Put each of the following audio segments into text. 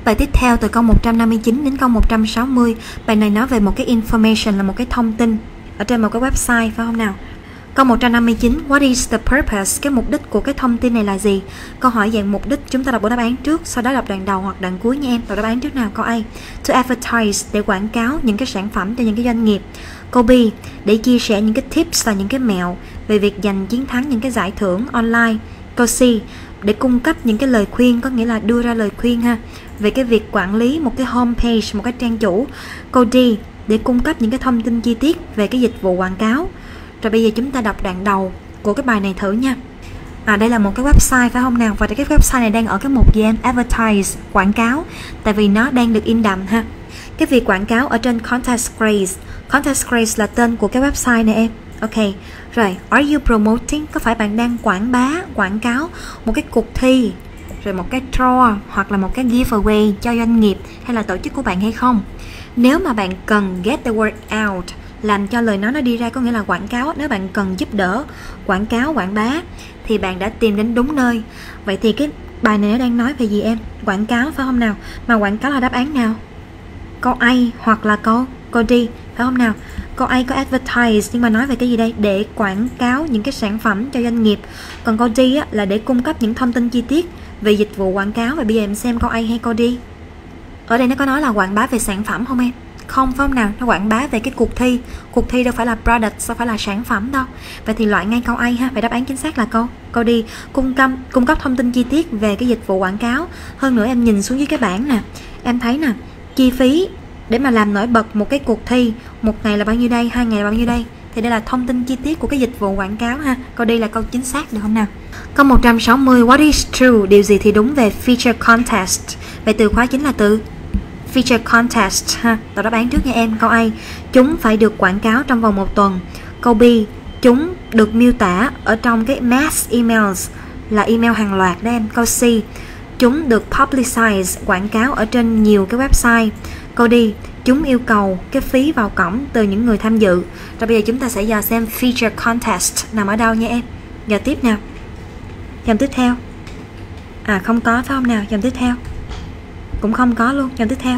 Bài tiếp theo từ câu 159 đến câu 160. Bài này nói về một cái information, là một cái thông tin ở trên một cái website, phải không nào? Câu 159, what is the purpose? Cái mục đích của cái thông tin này là gì? Câu hỏi dạng mục đích, chúng ta đọc bộ đáp án trước, sau đó đọc đoạn đầu hoặc đoạn cuối nha em. Đọc đáp án trước nào? Câu A, to advertise, để quảng cáo những cái sản phẩm cho những cái doanh nghiệp. Câu B, để chia sẻ những cái tips và những cái mẹo về việc giành chiến thắng những cái giải thưởng online. Câu C, để cung cấp những cái lời khuyên, có nghĩa là đưa ra lời khuyên ha, về cái việc quản lý một cái homepage, một cái trang chủ. Câu D, để cung cấp những cái thông tin chi tiết về cái dịch vụ quảng cáo. Rồi bây giờ chúng ta đọc đoạn đầu của cái bài này thử nha. Đây là một cái website, phải không nào? Và cái website này đang ở cái mục gì em? Advertise, quảng cáo. Tại vì nó đang được in đậm ha. Cái việc quảng cáo ở trên Contact Grace. Contact Grace là tên của cái website này em. Ok. Rồi, are you promoting? Có phải bạn đang quảng cáo một cái cuộc thi, rồi một cái draw hoặc là một cái giveaway cho doanh nghiệp hay là tổ chức của bạn hay không? Nếu mà bạn cần get the word out, làm cho lời nói nó đi ra, có nghĩa là quảng cáo, nếu bạn cần giúp đỡ quảng cáo, quảng bá thì bạn đã tìm đến đúng nơi. Vậy thì cái bài này nó đang nói về gì em? Quảng cáo, phải không nào? Mà quảng cáo là đáp án nào? Câu A hoặc là câu D, phải không nào? Câu A có advertise nhưng mà nói về cái gì đây? Để quảng cáo những cái sản phẩm cho doanh nghiệp. Còn câu D á, là để cung cấp những thông tin chi tiết về dịch vụ quảng cáo. Và bây giờ em xem câu A hay câu D. Ở đây nó có nói là quảng bá về sản phẩm không em? Không, phải không nào? Nó quảng bá về cái cuộc thi. Cuộc thi đâu phải là product, đâu phải là sản phẩm đâu. Vậy thì loại ngay câu A ha. Vậy đáp án chính xác là câu D, cung cấp thông tin chi tiết về cái dịch vụ quảng cáo. Hơn nữa em nhìn xuống dưới cái bảng nè, em thấy nè, chi phí để mà làm nổi bật một cái cuộc thi, một ngày là bao nhiêu đây, 2 ngày là bao nhiêu đây, thì đây là thông tin chi tiết của cái dịch vụ quảng cáo ha. Câu đây là câu chính xác, được không nào? Câu 160, what is true? Điều gì thì đúng về feature contest? Vậy từ khóa chính là từ feature contest ha. Đọc đáp án trước nha em. Câu A, chúng phải được quảng cáo trong vòng 1 tuần. Câu B, chúng được miêu tả ở trong cái mass emails, là email hàng loạt đó em. Câu C, chúng được publicize, quảng cáo ở trên nhiều cái website. Câu D, chúng yêu cầu cái phí vào cổng từ những người tham dự. Rồi bây giờ chúng ta sẽ dò xem feature contest nằm ở đâu nha em. Giờ tiếp nào. Dòng tiếp theo. Không có, phải không nào? Dòng tiếp theo cũng không có luôn. Dòng tiếp theo.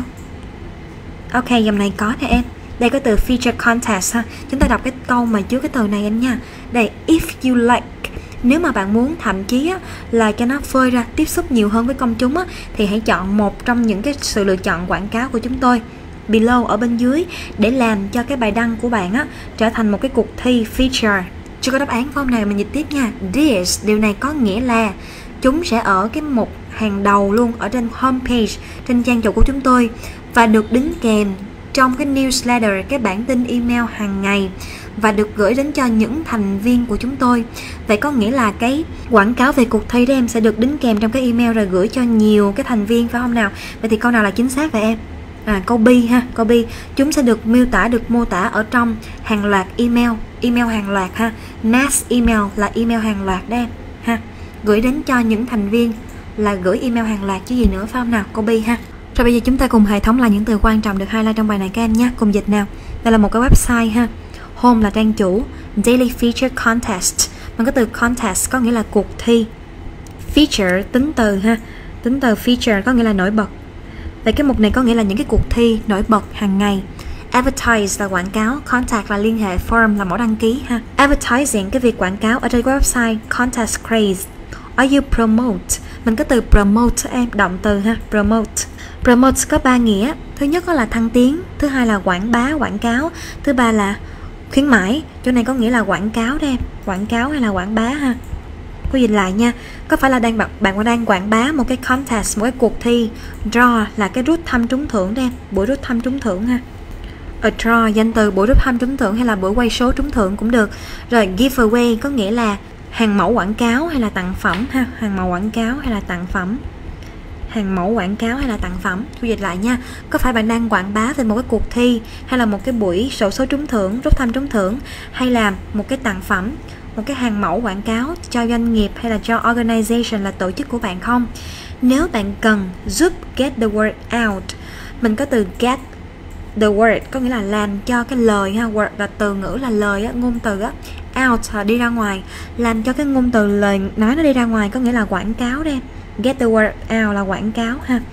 Ok, dòng này có nè em. Đây có từ feature contest ha. Chúng ta đọc cái câu mà trước cái từ này anh nha. Đây, if you like, nếu mà bạn muốn thậm chí á, là cho nó phơi ra, tiếp xúc nhiều hơn với công chúng á, thì hãy chọn một trong những cái sự lựa chọn quảng cáo của chúng tôi below, ở bên dưới, để làm cho cái bài đăng của bạn á, trở thành một cái cuộc thi feature. Chưa có đáp án, phải không nào? Mình dịch tiếp nha. This, điều này có nghĩa là chúng sẽ ở cái mục hàng đầu luôn, ở trên homepage, trên trang chủ của chúng tôi, và được đính kèm trong cái newsletter, cái bản tin email hàng ngày, và được gửi đến cho những thành viên của chúng tôi. Vậy có nghĩa là cái quảng cáo về cuộc thi đó em sẽ được đính kèm trong cái email rồi gửi cho nhiều cái thành viên, phải không nào? Vậy thì câu nào là chính xác vậy em? Câu B ha. Câu B, chúng sẽ được mô tả ở trong hàng loạt email hàng loạt ha. Mass email là email hàng loạt đó em ha. Gửi đến cho những thành viên là gửi email hàng loạt chứ gì nữa, phải không nào? Câu B ha. Rồi bây giờ chúng ta cùng hệ thống lại những từ quan trọng được highlight trong bài này các em nhé. Cùng dịch nào. Đây là một cái website ha. Home là trang chủ. Daily feature contest. Mà cái từ contest có nghĩa là cuộc thi. Feature tính từ ha. Tính từ feature có nghĩa là nổi bật. Vậy cái mục này có nghĩa là những cái cuộc thi nổi bật hàng ngày. Advertise là quảng cáo, contact là liên hệ, form là mẫu đăng ký ha. Advertising, cái việc quảng cáo ở trên website. Contact craze. Are you promote? Mình có từ promote em, động từ ha, promote. Promote có 3 nghĩa. Thứ nhất là thăng tiến, thứ hai là quảng bá, quảng cáo, thứ ba là khuyến mãi. Chỗ này có nghĩa là quảng cáo đó em, quảng cáo hay là quảng bá ha. Cô dịch lại nha. Có phải là bạn đang quảng bá một cái contest, một cái cuộc thi. Draw là cái rút thăm trúng thưởng đó em, buổi rút thăm trúng thưởng ha. A draw, danh từ buổi rút thăm trúng thưởng hay là buổi quay số trúng thưởng cũng được. Rồi giveaway có nghĩa là hàng mẫu quảng cáo hay là tặng phẩm ha. Hàng mẫu quảng cáo hay là tặng phẩm. Hàng mẫu quảng cáo hay là tặng phẩm. Tôi dịch lại nha. Có phải bạn đang quảng bá về một cái cuộc thi, hay là một cái buổi xổ số trúng thưởng, rút thăm trúng thưởng, hay là một cái tặng phẩm, một cái hàng mẫu quảng cáo cho doanh nghiệp hay là cho organization là tổ chức của bạn không? Nếu bạn cần giúp get the word out, mình có từ get the word có nghĩa là làm cho cái lời ha. Word là từ ngữ, là lời á, ngôn từ á. Out là đi ra ngoài, làm cho cái ngôn từ lời nói nó đi ra ngoài, có nghĩa là quảng cáo đây. Get the word out là quảng cáo ha.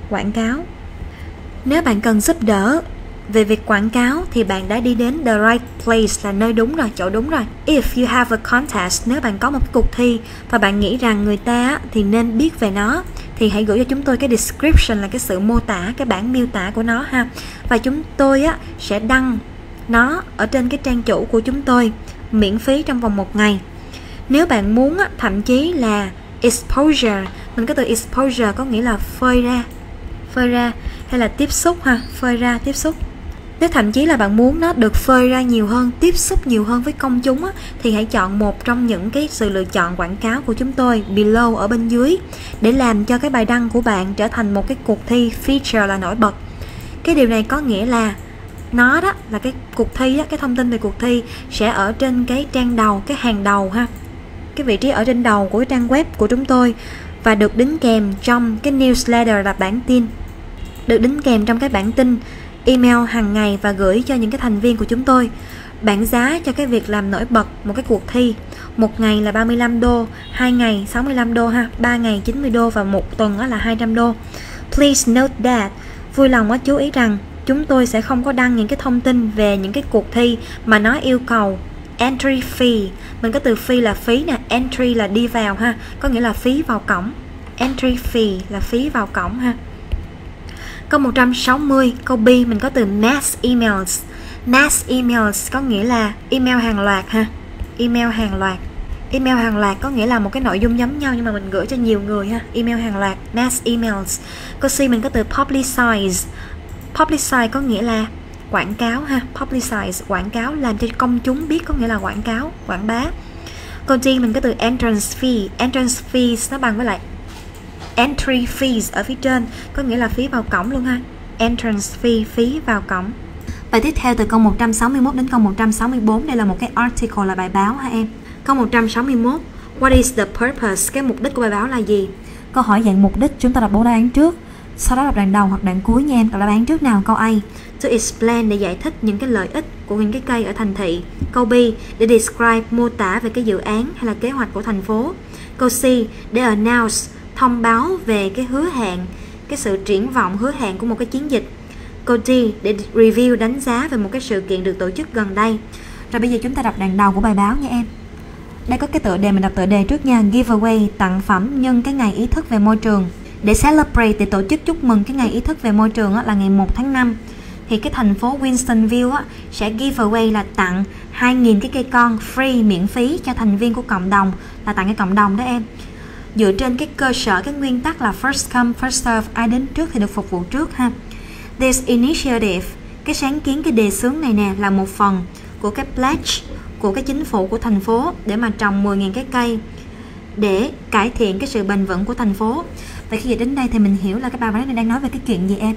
quảng cáo. Nếu bạn cần giúp đỡ về việc quảng cáo thì bạn đã đi đến the right place, là nơi đúng rồi, chỗ đúng rồi. If you have a contest, nếu bạn có một cuộc thi và bạn nghĩ rằng người ta thì nên biết về nó, thì hãy gửi cho chúng tôi cái description, là cái sự mô tả, cái bản miêu tả của nó ha. Và chúng tôi sẽ đăng nó ở trên cái trang chủ của chúng tôi miễn phí trong vòng 1 ngày. Nếu bạn muốn thậm chí là exposure, mình có từ exposure có nghĩa là phơi ra hay là tiếp xúc ha, phơi ra, tiếp xúc. Nếu thậm chí là bạn muốn nó được phơi ra nhiều hơn, tiếp xúc nhiều hơn với công chúng thì hãy chọn một trong những cái sự lựa chọn quảng cáo của chúng tôi below, ở bên dưới, để làm cho cái bài đăng của bạn trở thành một cái cuộc thi feature, là nổi bật. Cái điều này có nghĩa là nó đó là cái cuộc thi cái thông tin về cuộc thi sẽ ở trên cái trang đầu, cái hàng đầu ha, cái vị trí ở trên đầu của cái trang web của chúng tôi, và được đính kèm trong cái newsletter, là bản tin, được đính kèm trong cái bản tin email hàng ngày và gửi cho những cái thành viên của chúng tôi. Bảng giá cho cái việc làm nổi bật một cái cuộc thi: 1 ngày là 35 đô, 2 ngày 65 đô ha, 3 ngày 90 đô và 1 tuần là 200 đô. Please note that, vui lòng chú ý rằng chúng tôi sẽ không có đăng những cái thông tin về những cái cuộc thi mà nó yêu cầu entry fee. Mình có từ fee là phí nè, entry là đi vào ha, có nghĩa là phí vào cổng. Entry fee là phí vào cổng ha. Câu 160, câu B, mình có từ mass emails. Mass emails có nghĩa là email hàng loạt ha. Email hàng loạt. Email hàng loạt có nghĩa là một cái nội dung giống nhau nhưng mà mình gửi cho nhiều người ha. Email hàng loạt, mass emails. Câu C, mình có từ publicize. Publicize có nghĩa là quảng cáo ha. Publicize, quảng cáo, làm cho công chúng biết, có nghĩa là quảng cáo, quảng bá. Câu D, mình có từ entrance fee. Entrance fees nó bằng với lại entry fees ở phía trên, có nghĩa là phí vào cổng luôn ha. Entrance fee, phí vào cổng. Bài tiếp theo từ câu 161 đến câu 164, đây là một cái article, là bài báo ha em. Câu 161, what is the purpose? Cái mục đích của bài báo là gì? Câu hỏi dạng mục đích, chúng ta đọc 4 đáp án trước, sau đó đọc đoạn đầu hoặc đoạn cuối nha em. Đọc đáp án trước nào. Câu A, to explain, để giải thích những cái lợi ích của những cái cây ở thành thị. Câu B, để describe, mô tả về cái dự án hay là kế hoạch của thành phố. Câu C, để announce, thông báo về cái hứa hẹn, cái sự triển vọng hứa hẹn của một cái chiến dịch. Câu D, để review, đánh giá về một cái sự kiện được tổ chức gần đây. Rồi bây giờ chúng ta đọc đoạn đầu của bài báo nha em. Đây có cái tựa đề, mình đọc tựa đề trước nha. Giveaway, tặng phẩm nhân cái ngày ý thức về môi trường. Để celebrate, để tổ chức chúc mừng cái ngày ý thức về môi trường là ngày 1 tháng 5. Thì cái thành phố Winstonville sẽ giveaway, là tặng 2.000 cái cây con free, miễn phí cho thành viên của cộng đồng, là tặng cái cộng đồng đó em. Dựa trên cái cơ sở, cái nguyên tắc là first come, first serve, ai đến trước thì được phục vụ trước ha. This initiative, cái sáng kiến, cái đề xướng này nè, là một phần của cái pledge của cái chính phủ của thành phố để mà trồng 10.000 cái cây để cải thiện cái sự bền vững của thành phố. Vậy khi đến đây thì mình hiểu là cái bài báo này đang nói về cái chuyện gì em?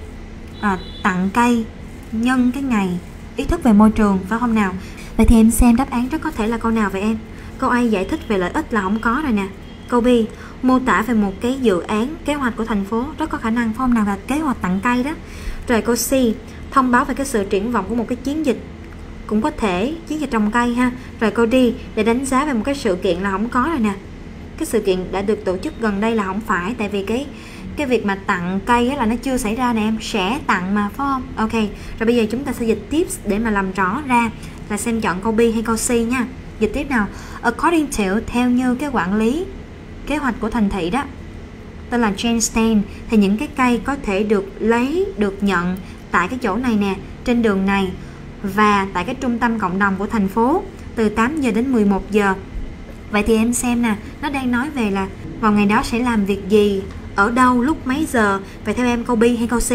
Tặng cây nhân cái ngày ý thức về môi trường, phải không nào? Vậy thì em xem đáp án rất có thể là câu nào vậy em? Câu A, giải thích về lợi ích, là không có rồi nè. Câu B, mô tả về một cái dự án, kế hoạch của thành phố, rất có khả năng phải không nào, là kế hoạch tặng cây đó. Rồi câu C, thông báo về cái sự triển vọng của một cái chiến dịch, cũng có thể chiến dịch trồng cây ha. Rồi câu D, để đánh giá về một cái sự kiện, là không có rồi nè. Cái sự kiện đã được tổ chức gần đây là không phải, tại vì cái việc mà tặng cây là nó chưa xảy ra nè em, sẽ tặng mà, phải không? Ok, rồi bây giờ chúng ta sẽ dịch tiếp để mà làm rõ ra là xem chọn câu B hay câu C nha. Dịch tiếp nào. According to, theo như cái quản lý kế hoạch của thành thị đó, tên là Jane Stein, thì những cái cây có thể được lấy, được nhận tại cái chỗ này nè, trên đường này và tại cái trung tâm cộng đồng của thành phố từ 8 giờ đến 11 giờ. Vậy thì em xem nè, nó đang nói về là vào ngày đó sẽ làm việc gì, ở đâu, lúc mấy giờ. Vậy theo em câu B hay câu C?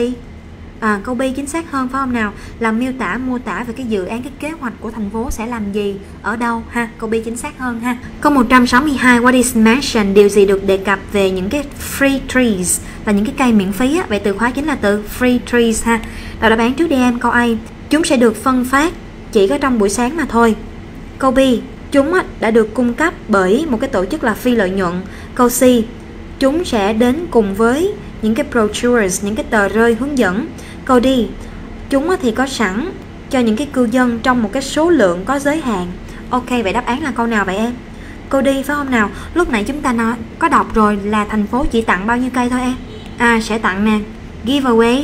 Câu B chính xác hơn phải không nào? Là mô tả về cái dự án, cái kế hoạch của thành phố sẽ làm gì, ở đâu ha. Câu B chính xác hơn ha. Câu 162, what is mentioned, điều gì được đề cập về những cái free trees, là những cái cây miễn phí á. Vậy từ khóa chính là từ free trees ha. Đọc đáp án trước đi em. Câu A, chúng sẽ được phân phát chỉ có trong buổi sáng mà thôi. Câu B, chúng đã được cung cấp bởi một cái tổ chức là phi lợi nhuận. Câu C, chúng sẽ đến cùng với những cái brochures, những cái tờ rơi hướng dẫn. Câu D, chúng thì có sẵn cho những cái cư dân trong một cái số lượng có giới hạn. Ok, vậy đáp án là câu nào vậy em? Câu D phải không nào? Lúc nãy chúng ta có đọc rồi là thành phố chỉ tặng bao nhiêu cây thôi em? Sẽ tặng nè giveaway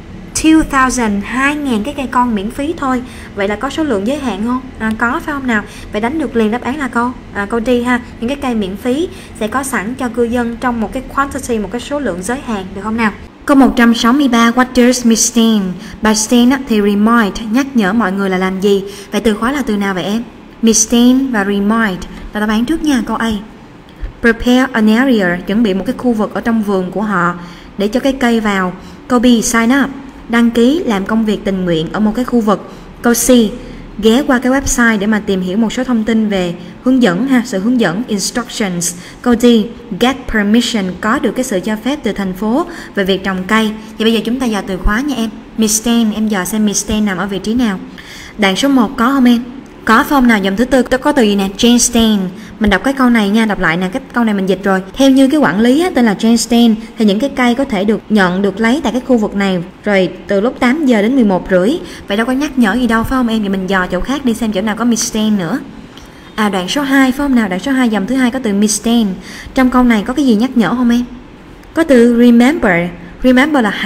2,000 cái cây con miễn phí thôi. Vậy là có số lượng giới hạn không? Có phải không nào? Vậy đánh được liền đáp án là câu D ha. Những cái cây miễn phí sẽ có sẵn cho cư dân trong một cái quantity, một cái số lượng giới hạn, được không nào? Câu 163, what does Miss Stein? Bà Stein thì remind, nhắc nhở mọi người là làm gì? Vậy từ khóa là từ nào vậy em? Miss Stein và remind là đáp án trước nha, câu A. Prepare an area, chuẩn bị một cái khu vực ở trong vườn của họ để cho cái cây vào. Câu B, sign up, đăng ký làm công việc tình nguyện ở một cái khu vực. Câu C, ghé qua cái website để mà tìm hiểu một số thông tin về hướng dẫn ha, sự hướng dẫn, instructions. Câu D, get permission, có được cái sự cho phép từ thành phố về việc trồng cây. Vậy bây giờ chúng ta dò từ khóa nha em. Miss Stein, em dò xem Miss Stein nằm ở vị trí nào. Đoạn số 1 có không em? Có phải không nào? Dòng thứ tư có từ gì nè? Jane Stein. Mình đọc cái câu này nha, đọc lại nè, cái câu này mình dịch rồi. Theo như cái quản lý tên là Jane Stein thì những cái cây có thể được lấy tại cái khu vực này rồi từ lúc 8 giờ đến 11 rưỡi. Vậy đâu có nhắc nhở gì đâu phải không em? Vậy mình dò chỗ khác đi xem chỗ nào có Miss Stein nữa. Đoạn số 2 phải không nào? Đoạn số 2 dòng thứ hai có từ Miss Stein. Trong câu này có cái gì nhắc nhở không em? Có từ remember. Remember là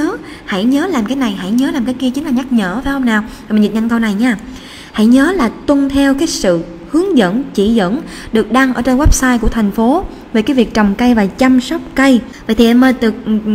hãy nhớ làm cái này, hãy nhớ làm cái kia, chính là nhắc nhở phải không nào? Rồi mình dịch nhanh câu này nha. Hãy nhớ là tuân theo cái sự hướng dẫn, chỉ dẫn được đăng ở trên website của thành phố về cái việc trồng cây và chăm sóc cây. Vậy thì em ơi, từ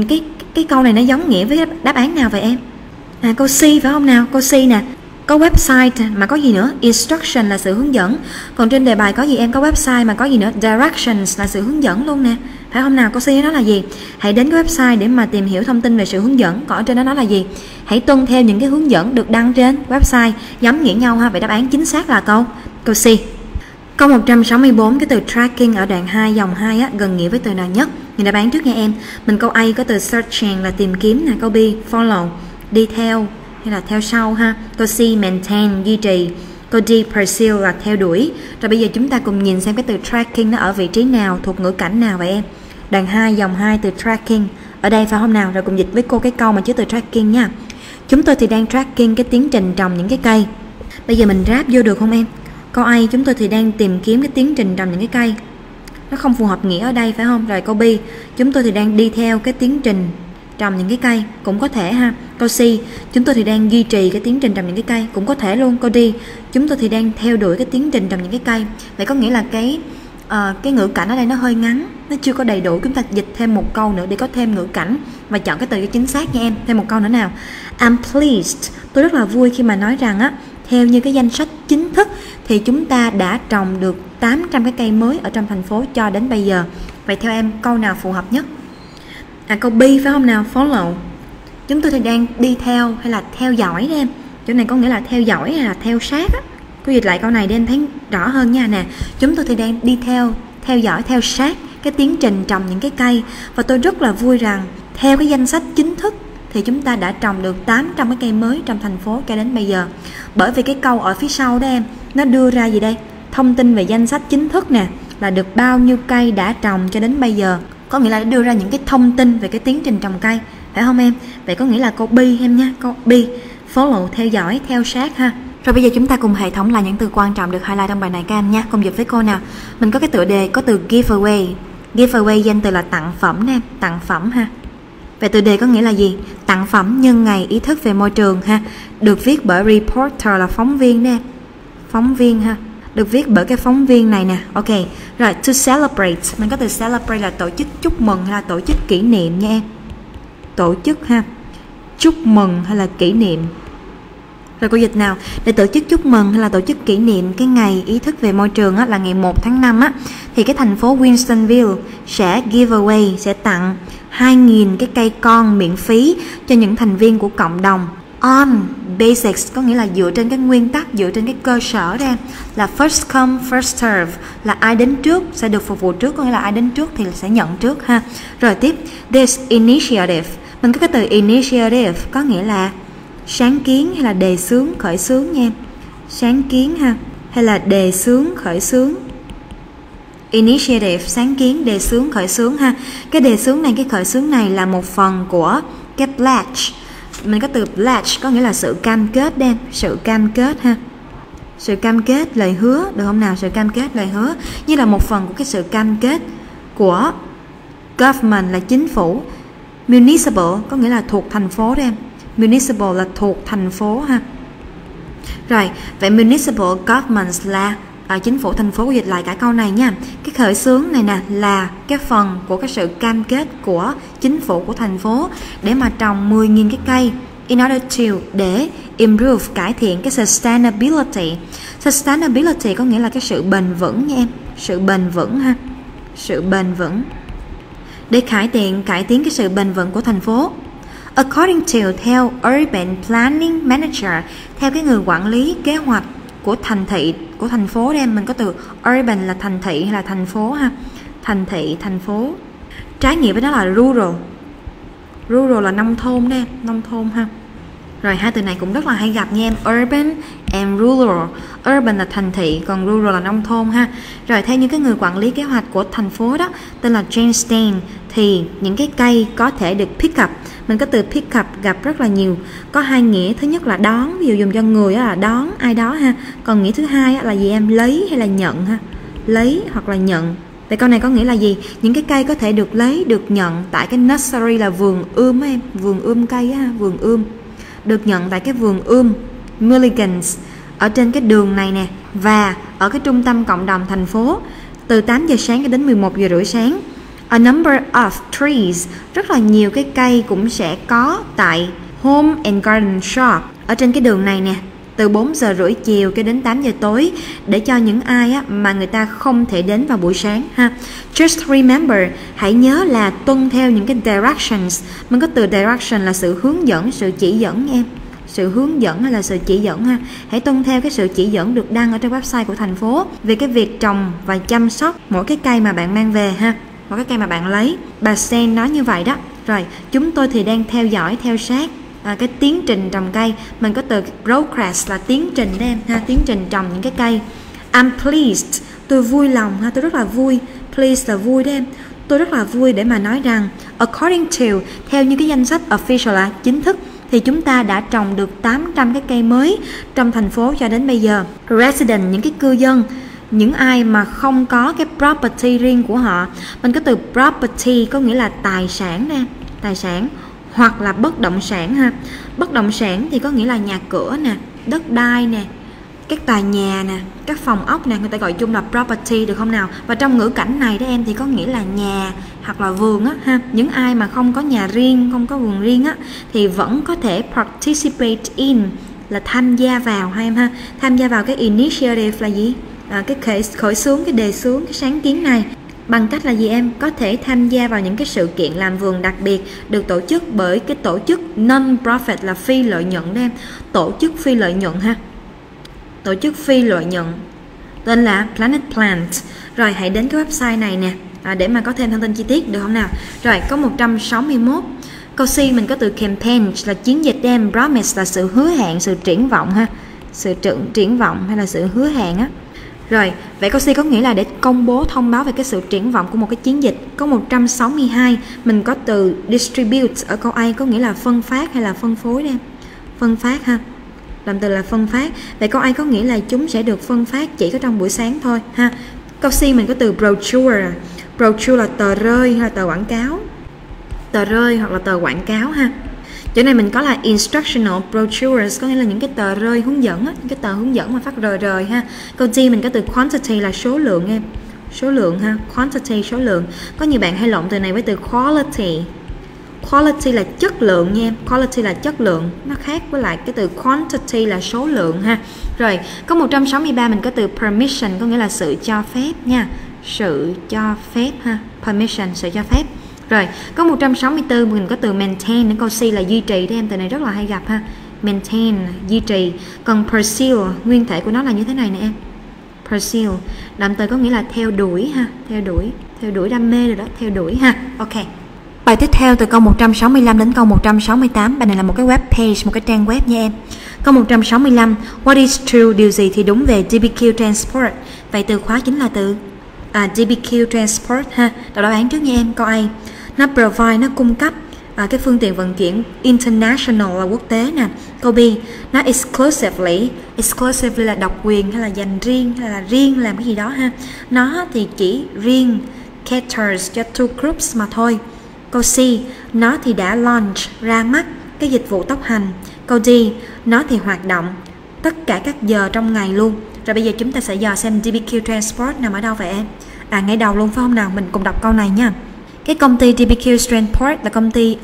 cái câu này nó giống nghĩa với đáp án nào vậy em? Câu C phải không nào? Câu C nè. Có website mà có gì nữa? Instruction là sự hướng dẫn. Còn trên đề bài có gì em? Có website mà có gì nữa? Directions là sự hướng dẫn luôn nè. Phải không nào? Câu C nó là gì? Hãy đến cái website để mà tìm hiểu thông tin về sự hướng dẫn. Còn ở trên đó nó là gì? Hãy tuân theo những cái hướng dẫn được đăng trên website. Giống nghĩa nhau ha. Vậy đáp án chính xác là câu C. Câu 164, cái từ tracking ở đoạn 2 dòng 2 gần nghĩa với từ nào nhất? Nhìn đáp án trước nha em. Mình câu A có từ searching là tìm kiếm nè. Câu B follow, đi theo hay là theo sau ha. Câu C maintain, duy trì. Câu D pursue là theo đuổi. Rồi bây giờ chúng ta cùng nhìn xem cái từ tracking nó ở vị trí nào, thuộc ngữ cảnh nào vậy em? Đoạn 2 dòng 2 từ tracking ở đây phải không nào? Rồi cùng dịch với cô cái câu mà chứa từ tracking nha. Chúng tôi thì đang tracking cái tiến trình trồng những cái cây. Bây giờ mình ráp vô được không em? Câu A chúng tôi thì đang tìm kiếm cái tiến trình trồng những cái cây. Nó không phù hợp nghĩa ở đây phải không? Rồi câu B chúng tôi thì đang đi theo cái tiến trình trồng những cái cây, cũng có thể ha. Câu C chúng tôi thì đang duy trì cái tiến trình trồng những cái cây, cũng có thể luôn. Câu D chúng tôi thì đang theo đuổi cái tiến trình trồng những cái cây. Vậy có nghĩa là cái ngữ cảnh ở đây nó hơi ngắn, nó chưa có đầy đủ. Chúng ta dịch thêm một câu nữa để có thêm ngữ cảnh và chọn cái từ cho chính xác nha em. Thêm một câu nữa nào. I'm pleased, tôi rất là vui khi mà nói rằng theo như cái danh sách chính thức thì chúng ta đã trồng được 800 cái cây mới ở trong thành phố cho đến bây giờ. Vậy theo em câu nào phù hợp nhất? Câu B phải không nào? Follow, chúng tôi thì đang đi theo hay là theo dõi đó em. Chỗ này có nghĩa là theo dõi hay là theo sát á. Cô dịch lại câu này để em thấy rõ hơn nha nè. Chúng tôi thì đang đi theo dõi, theo sát cái tiến trình trồng những cái cây. Và tôi rất là vui rằng theo cái danh sách chính thức thì chúng ta đã trồng được 800 cái cây mới trong thành phố cho đến bây giờ. Bởi vì cái câu ở phía sau đó em, nó đưa ra gì đây? Thông tin về danh sách chính thức nè, là được bao nhiêu cây đã trồng cho đến bây giờ. Có nghĩa là đưa ra những cái thông tin về cái tiến trình trồng cây, phải không em? Vậy có nghĩa là câu B em nha, câu B, follow, theo dõi, theo sát ha. Rồi bây giờ chúng ta cùng hệ thống là những từ quan trọng được highlight trong bài này các em nha. Cùng dịch với cô nào. Mình có cái tựa đề có từ giveaway. Giveaway danh từ là tặng phẩm nè, tặng phẩm ha. Vậy tựa đề có nghĩa là gì? Tặng phẩm nhân ngày ý thức về môi trường ha. Được viết bởi reporter là phóng viên nè. Phóng viên ha. Được viết bởi cái phóng viên này nè. Ok. Rồi to celebrate, mình có từ celebrate là tổ chức chúc mừng hay là tổ chức kỷ niệm nha em. Tổ chức ha. Chúc mừng hay là kỷ niệm. Rồi cô dịch nào. Để tổ chức chúc mừng hay là tổ chức kỷ niệm cái ngày ý thức về môi trường là ngày 1 tháng 5 thì cái thành phố Winstonville sẽ giveaway, sẽ tặng 2.000 cái cây con miễn phí cho những thành viên của cộng đồng. On basics có nghĩa là dựa trên cái nguyên tắc, dựa trên cái cơ sở đó em, là first come first serve, là ai đến trước sẽ được phục vụ trước, có nghĩa là ai đến trước thì sẽ nhận trước ha. Rồi tiếp, this initiative, mình có cái từ initiative có nghĩa là sáng kiến hay là đề xướng, khởi xướng nha em. Sáng kiến ha, hay là đề xướng, khởi xướng. Initiative, sáng kiến, đề xướng, khởi xướng ha. Cái đề xướng này, cái khởi xướng này là một phần của cái pledge. Mình có từ pledge có nghĩa là sự cam kết đen, sự cam kết ha. Sự cam kết, lời hứa, được không nào? Sự cam kết, lời hứa như là một phần của cái sự cam kết của government là chính phủ Municipal có nghĩa là thuộc thành phố đó em. Municipal là thuộc thành phố ha. Rồi, vậy municipal governments là chính phủ thành phố. Dịch lại cả câu này nha. Cái khởi xướng này nè là cái phần của cái sự cam kết của chính phủ của thành phố để mà trồng 10.000 cái cây in order to, để improve, cải thiện cái sustainability. Sustainability có nghĩa là cái sự bền vững nha em. Sự bền vững ha. Sự bền vững. Để cải tiến cái sự bền vững của thành phố. According to, theo Urban Planning Manager, theo cái người quản lý kế hoạch của thành thị, của thành phố đem, mình có từ urban là thành thị hay là thành phố ha. Thành thị, thành phố. Trái nghĩa với đó là rural. Rural là nông thôn đem, nông thôn ha. Rồi hai từ này cũng rất là hay gặp nha em. Urban and rural. Urban là thành thị, còn rural là nông thôn ha. Rồi theo những cái người quản lý kế hoạch của thành phố đó, tên là Jane Stein, thì những cái cây có thể được pick up. Mình có từ pick up gặp rất là nhiều. Có hai nghĩa, thứ nhất là đón, ví dụ dùng cho người là đón ai đó ha. Còn nghĩa thứ hai là gì em? Lấy hay là nhận ha. Lấy hoặc là nhận. Vậy câu này có nghĩa là gì? Những cái cây có thể được lấy, được nhận tại cái nursery là vườn ươm em. Vườn cây ha, vườn ươm. Được nhận tại cái vườn ươm Mulligans ở trên cái đường này nè, và ở cái trung tâm cộng đồng thành phố từ 8 giờ sáng cho đến 11 giờ rưỡi sáng. A number of trees, rất là nhiều cái cây cũng sẽ có tại Home and Garden Shop ở trên cái đường này nè, từ 4 giờ rưỡi chiều cho đến 8 giờ tối, để cho những ai mà người ta không thể đến vào buổi sáng ha. Just remember, hãy nhớ là tuân theo những cái directions. Mình có từ direction là sự hướng dẫn, sự chỉ dẫn em. Sự hướng dẫn hay là sự chỉ dẫn ha. Hãy tuân theo cái sự chỉ dẫn được đăng ở trên website của thành phố về cái việc trồng và chăm sóc mỗi cái cây mà bạn mang về ha, mỗi cái cây mà bạn lấy. Bà Sen nói như vậy đó. Rồi, chúng tôi thì đang theo dõi, theo sát cái tiến trình trồng cây. Mình có từ progress là tiến trình đó em ha, tiến trình trồng những cái cây. I'm pleased, tôi vui lòng ha, tôi rất là vui. Pleased là vui đó em. Tôi rất là vui để mà nói rằng according to, theo như cái danh sách official là chính thức, thì chúng ta đã trồng được 800 cái cây mới trong thành phố cho đến bây giờ. Resident, những cái cư dân, những ai mà không có cái property riêng của họ. Mình có từ property có nghĩa là tài sản nè, tài sản hoặc là bất động sản ha. Bất động sản thì có nghĩa là nhà cửa nè, đất đai nè, các tòa nhà nè, các phòng ốc nè, người ta gọi chung là property được không nào? Và trong ngữ cảnh này đó em thì có nghĩa là nhà hoặc là vườn á ha. Những ai mà không có nhà riêng, không có vườn riêng á thì vẫn có thể participate in là tham gia vào ha em ha. Tham gia vào cái initiative là gì? Cái khởi xướng, cái đề xướng, cái sáng kiến này bằng cách là gì em? Có thể tham gia vào những cái sự kiện làm vườn đặc biệt được tổ chức bởi cái tổ chức non-profit là phi lợi nhuận đó em. Tổ chức phi lợi nhuận ha. Tổ chức phi lợi nhuận tên là Planet Plant. Rồi hãy đến cái website này nè để mà có thêm thông tin chi tiết được không nào? Rồi có 161. Câu C mình có từ campaign là chiến dịch em. Promise là sự hứa hẹn, sự triển vọng ha. Sự triển vọng hay là sự hứa hẹn á. Rồi, vậy câu C có nghĩa là để công bố, thông báo về cái sự triển vọng của một cái chiến dịch. Có 162, mình có từ distribute ở câu A có nghĩa là phân phát hay là phân phối đây. Phân phát ha. Làm từ là phân phát. Vậy câu A có nghĩa là chúng sẽ được phân phát chỉ có trong buổi sáng thôi ha. Câu C mình có từ brochure. Brochure là tờ rơi hay là tờ quảng cáo. Tờ rơi hoặc là tờ quảng cáo ha. Chỗ này mình có là instructional brochures, có nghĩa là những cái tờ rơi hướng dẫn á, những cái tờ hướng dẫn mà phát rời ha. Câu D mình có từ quantity là số lượng em. Số lượng ha, quantity số lượng. Có nhiều bạn hay lộn từ này với từ quality. Quality là chất lượng nha em. Quality là chất lượng, nó khác với lại cái từ quantity là số lượng ha. Rồi, có 163 mình có từ permission có nghĩa là sự cho phép nha. Sự cho phép ha. Permission, sự cho phép. Rồi, có 164 mình có từ maintain, đến câu C là duy trì đó em, từ này rất là hay gặp ha. Maintain, duy trì. Còn pursue, nguyên thể của nó là như thế này nè em. Pursue, động từ có nghĩa là theo đuổi ha, theo đuổi đam mê rồi đó, theo đuổi ha. Ok. Bài tiếp theo từ câu 165 đến câu 168, bài này là một cái web page, một cái trang web nha em. Câu 165, what is true, điều gì thì đúng về DBQ Transport. Vậy từ khóa chính là từ DBQ Transport ha. Đọc đáp án trước nha em. Câu A, nó provide, nó cung cấp cái phương tiện vận chuyển international là quốc tế nè. Câu B, nó exclusively là độc quyền hay là dành riêng hay là riêng làm cái gì đó ha. Nó thì chỉ riêng caters cho two groups mà thôi. Câu C, nó thì đã launch, ra mắt cái dịch vụ tốc hành. Câu D, nó thì hoạt động tất cả các giờ trong ngày luôn. Rồi bây giờ chúng ta sẽ dò xem DBQ Transport nằm ở đâu vậy em? Ngay đầu luôn phải không nào? Mình cùng đọc câu này nha. Cái công ty DBQ Transport là công ty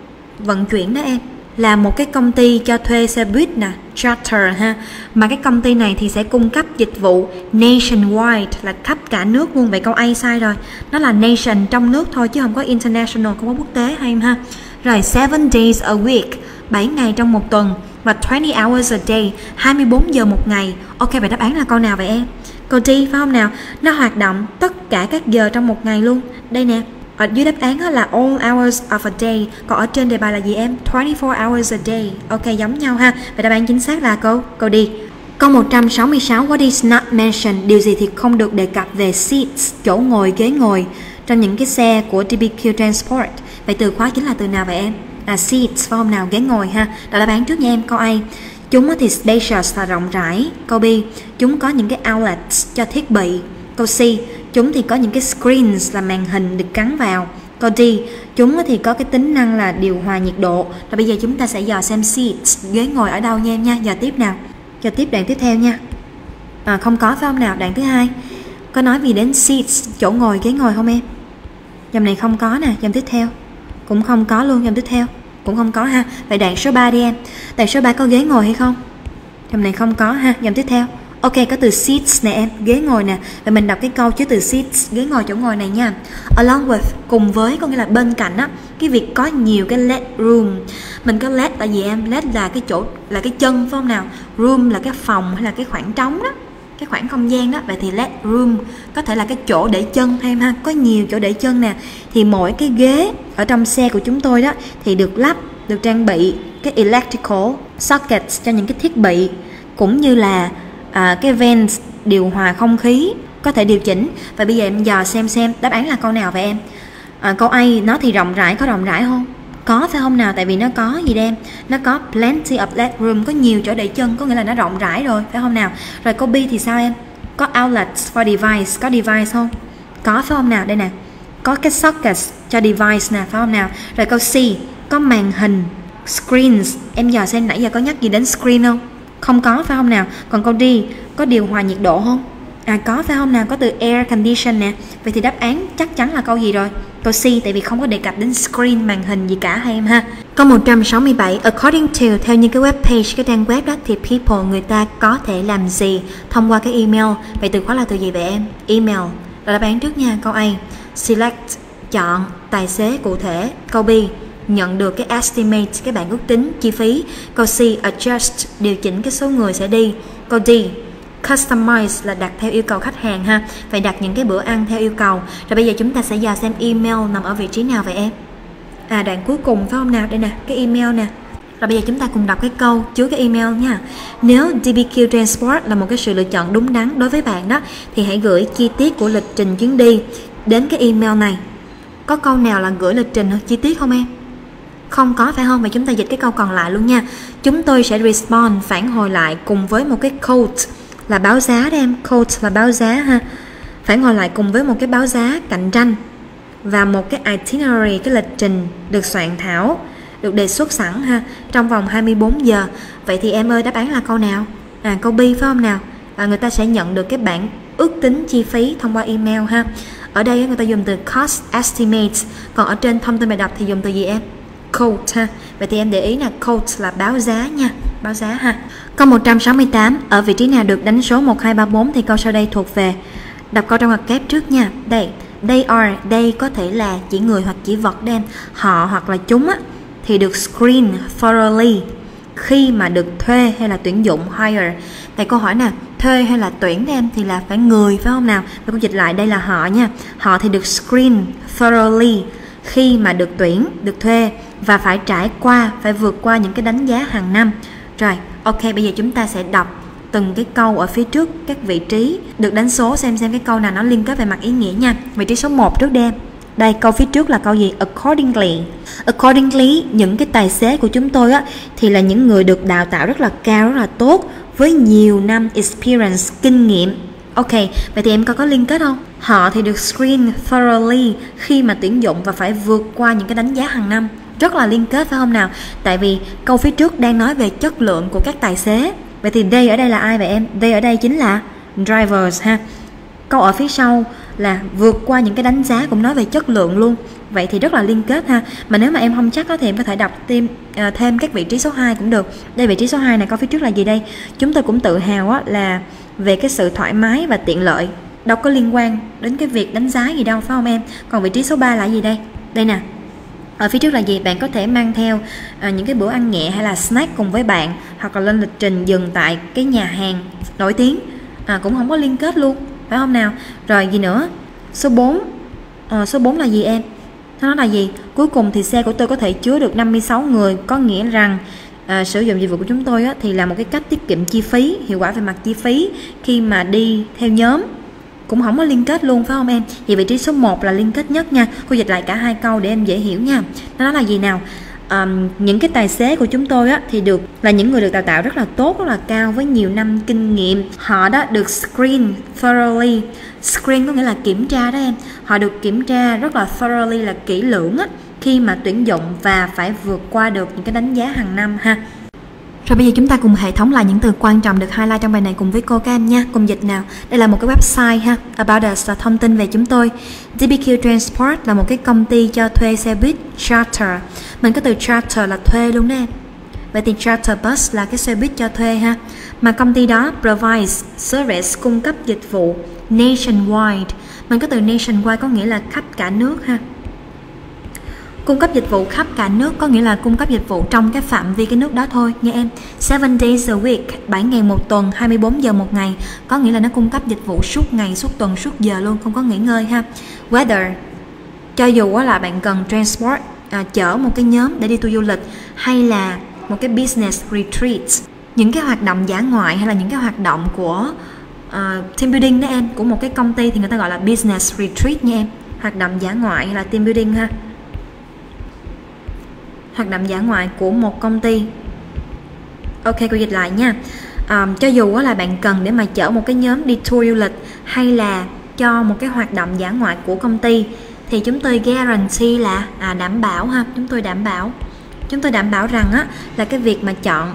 vận chuyển đó em. Là một cái công ty cho thuê xe buýt nè, charter ha. Mà cái công ty này thì sẽ cung cấp dịch vụ nationwide, là khắp cả nước luôn. Vậy câu A sai rồi. Nó là nation, trong nước thôi chứ không có international, không có quốc tế hay em ha. Rồi 7 days a week, 7 ngày trong một tuần. Và 20 hours a day, 24 giờ một ngày. Ok, vậy đáp án là câu nào vậy em? Câu D phải không nào? Nó hoạt động tất cả các giờ trong một ngày luôn. Đây nè, ở dưới đáp án là all hours of a day. Còn ở trên đề bài là gì em? 24 hours a day. Ok, giống nhau ha. Vậy đáp án chính xác là câu D. Câu 166, what is not mentioned? Điều gì thì không được đề cập về seats, chỗ ngồi, ghế ngồi trong những cái xe của DBQ Transport? Vậy từ khóa chính là từ nào vậy em? Seats phải không nào? Ghế ngồi ha. Đó là đáp án trước nha em. Câu A, chúng thì spacious là rộng rãi. Câu B, chúng có những cái outlets cho thiết bị. Câu C, chúng thì có những cái screens là màn hình được gắn vào. Câu D, chúng thì có cái tính năng là điều hòa nhiệt độ. Rồi bây giờ chúng ta sẽ dò xem seats, ghế ngồi ở đâu nha em nha. Giờ tiếp nào. Giờ tiếp đoạn tiếp theo nha. Không có phải không nào? Đoạn thứ hai có nói gì đến seats, chỗ ngồi, ghế ngồi không em? Dòng này không có nè. Dòng tiếp theo cũng không có luôn. Dòng tiếp theo cũng không có ha. Vậy đoạn số 3 đi em. Đoạn số 3 có ghế ngồi hay không? Dòng này không có ha. Dòng tiếp theo. Ok, có từ seats nè em, ghế ngồi nè. Vậy mình đọc cái câu chứa từ seats, ghế ngồi, chỗ ngồi này nha. Along with, cùng với, có nghĩa là bên cạnh á. Cái việc có nhiều cái leg room. Mình có leg là gì em? Leg là cái chỗ, là cái chân phải không nào? Room là cái phòng hay là cái khoảng trống đó, cái khoảng không gian đó. Vậy thì leg room có thể là cái chỗ để chân em ha. Có nhiều chỗ để chân nè. Thì mỗi cái ghế ở trong xe của chúng tôi đó thì được lắp, được trang bị cái electrical sockets cho những cái thiết bị, cũng như là cái vents điều hòa không khí có thể điều chỉnh. Và bây giờ em dò xem đáp án là câu nào vậy em? Câu A, nó thì rộng rãi, có rộng rãi không? Có phải không nào? Tại vì nó có gì đây em? Nó có plenty of leg room, có nhiều chỗ để chân, có nghĩa là nó rộng rãi rồi, phải không nào? Rồi câu B thì sao em? Có outlets for device, có device không? Có phải không nào? Đây nè, có cái sockets cho device nè, phải không nào? Rồi câu C, có màn hình, screens. Em dò xem nãy giờ có nhắc gì đến screen không? Không có phải không nào? Còn câu D, có điều hòa nhiệt độ không? Có phải không nào? Có từ air condition nè. Vậy thì đáp án chắc chắn là câu gì rồi? Câu C, tại vì không có đề cập đến screen, màn hình gì cả hay em ha. Câu 167, according to, theo như cái web page, cái trang web đó, thì people, người ta có thể làm gì thông qua cái email? Vậy từ khóa là từ gì vậy em? Email. Rồi đáp án trước nha. Câu A, select, chọn tài xế cụ thể. Câu B, nhận được cái estimate, cái bảng ước tính chi phí. Câu C, adjust, điều chỉnh cái số người sẽ đi. Câu D, customize là đặt theo yêu cầu khách hàng ha. Phải đặt những cái bữa ăn theo yêu cầu. Rồi bây giờ chúng ta sẽ dò xem email nằm ở vị trí nào vậy em? Đoạn cuối cùng phải không nào? Đây nè, cái email nè. Rồi bây giờ chúng ta cùng đọc cái câu chứa cái email nha. Nếu DBQ Transport là một cái sự lựa chọn đúng đắn đối với bạn đó, thì hãy gửi chi tiết của lịch trình chuyến đi đến cái email này. Có câu nào là gửi lịch trình chi tiết không em? Không có phải không? Vậy chúng ta dịch cái câu còn lại luôn nha. Chúng tôi sẽ respond, phản hồi lại cùng với một cái quote là báo giá đó em. Quote là báo giá ha. Phản hồi lại cùng với một cái báo giá cạnh tranh và một cái itinerary, cái lịch trình được soạn thảo, được đề xuất sẵn ha, trong vòng 24 giờ. Vậy thì em ơi, đáp án là câu nào? Câu B phải không nào? Người ta sẽ nhận được cái bản ước tính chi phí thông qua email ha. Ở đây người ta dùng từ cost estimates, còn ở trên thông tin bài đọc thì dùng từ gì em? Quote ha. Vậy thì em để ý là quote là báo giá nha, báo giá ha. Câu 168, ở vị trí nào được đánh số 1, 2, 3, 4 thì câu sau đây thuộc về. Đọc câu trong ngoặc kép trước nha. Đây, they are, đây có thể là chỉ người hoặc chỉ vật đen. Họ hoặc là chúng á, thì được screen thoroughly khi mà được thuê hay là tuyển dụng, hire. Tại câu hỏi nè, thuê hay là tuyển em thì là phải người phải không nào? Tôi cũng dịch lại, đây là họ nha. Họ thì được screen thoroughly khi mà được tuyển, được thuê và phải trải qua, phải vượt qua những cái đánh giá hàng năm. Rồi, ok, bây giờ chúng ta sẽ đọc từng cái câu ở phía trước các vị trí được đánh số, xem cái câu nào nó liên kết về mặt ý nghĩa nha. Vị trí số 1 trước đêm. Đây, câu phía trước là câu gì? Accordingly. Accordingly, những cái tài xế của chúng tôi á thì là những người được đào tạo rất là cao, rất là tốt, với nhiều năm experience, kinh nghiệm Ok, vậy thì em có liên kết không? Họ thì được screen thoroughly khi mà tuyển dụng và phải vượt qua những cái đánh giá hàng năm. Rất là liên kết phải không nào? Tại vì câu phía trước đang nói về chất lượng của các tài xế. Vậy thì they ở đây là ai vậy em? They ở đây chính là drivers ha. Câu ở phía sau là vượt qua những cái đánh giá cũng nói về chất lượng luôn. Vậy thì rất là liên kết ha. Mà nếu mà em không chắc thì em có thể đọc thêm các vị trí số 2 cũng được. Đây vị trí số 2 này câu phía trước là gì đây? Chúng tôi cũng tự hào là về cái sự thoải mái và tiện lợi. Đâu có liên quan đến cái việc đánh giá gì đâu phải không em? Còn vị trí số 3 là gì đây? Đây nè. Ở phía trước là gì? Bạn có thể mang theo những cái bữa ăn nhẹ hay là snack cùng với bạn, hoặc là lên lịch trình dừng tại cái nhà hàng nổi tiếng. Cũng không có liên kết luôn, phải không nào? Rồi gì nữa? Số 4. Số 4 là gì em? Nó là gì? Cuối cùng thì xe của tôi có thể chứa được 56 người, có nghĩa rằng sử dụng dịch vụ của chúng tôi thì là một cái cách tiết kiệm chi phí, hiệu quả về mặt chi phí khi mà đi theo nhóm. Cũng không có liên kết luôn phải không em? Thì vị trí số 1 là liên kết nhất nha. Cô dịch lại cả hai câu để em dễ hiểu nha. Nó là gì nào? Những cái tài xế của chúng tôi thì là những người được đào tạo rất là tốt, rất là cao với nhiều năm kinh nghiệm. Họ đó được screen thoroughly. Screen có nghĩa là kiểm tra đó em. Họ được kiểm tra rất là thoroughly, là kỹ lưỡng khi mà tuyển dụng và phải vượt qua được những cái đánh giá hàng năm ha. Rồi bây giờ chúng ta cùng hệ thống lại những từ quan trọng được highlight trong bài này cùng với cô các em nha. Cùng dịch nào. Đây là một cái website ha. About us là thông tin về chúng tôi. DBQ Transport là một cái công ty cho thuê xe buýt charter. Mình có từ charter là thuê luôn đó em. Vậy thì charter bus là cái xe buýt cho thuê ha. Mà công ty đó provides service, cung cấp dịch vụ nationwide. Mình có từ nationwide có nghĩa là khắp cả nước ha. Cung cấp dịch vụ khắp cả nước có nghĩa là cung cấp dịch vụ trong cái phạm vi cái nước đó thôi nha em. 7 days a week, 7 ngày một tuần, 24 giờ một ngày, có nghĩa là nó cung cấp dịch vụ suốt ngày, suốt tuần, suốt giờ luôn, không có nghỉ ngơi ha. Whether, cho dù là bạn cần transport, chở một cái nhóm để đi tour du lịch, hay là một cái business retreat, những cái hoạt động dã ngoại hay là những cái hoạt động của team building đó em, của một cái công ty thì người ta gọi là business retreat nha em. Hoạt động dã ngoại hay là team building ha. Hoạt động dã ngoại của một công ty. Ok, cô dịch lại nha. Cho dù là bạn cần để mà chở một cái nhóm đi tour du lịch hay là cho một cái hoạt động dã ngoại của công ty thì chúng tôi guarantee là đảm bảo ha. Chúng tôi đảm bảo rằng là cái việc mà chọn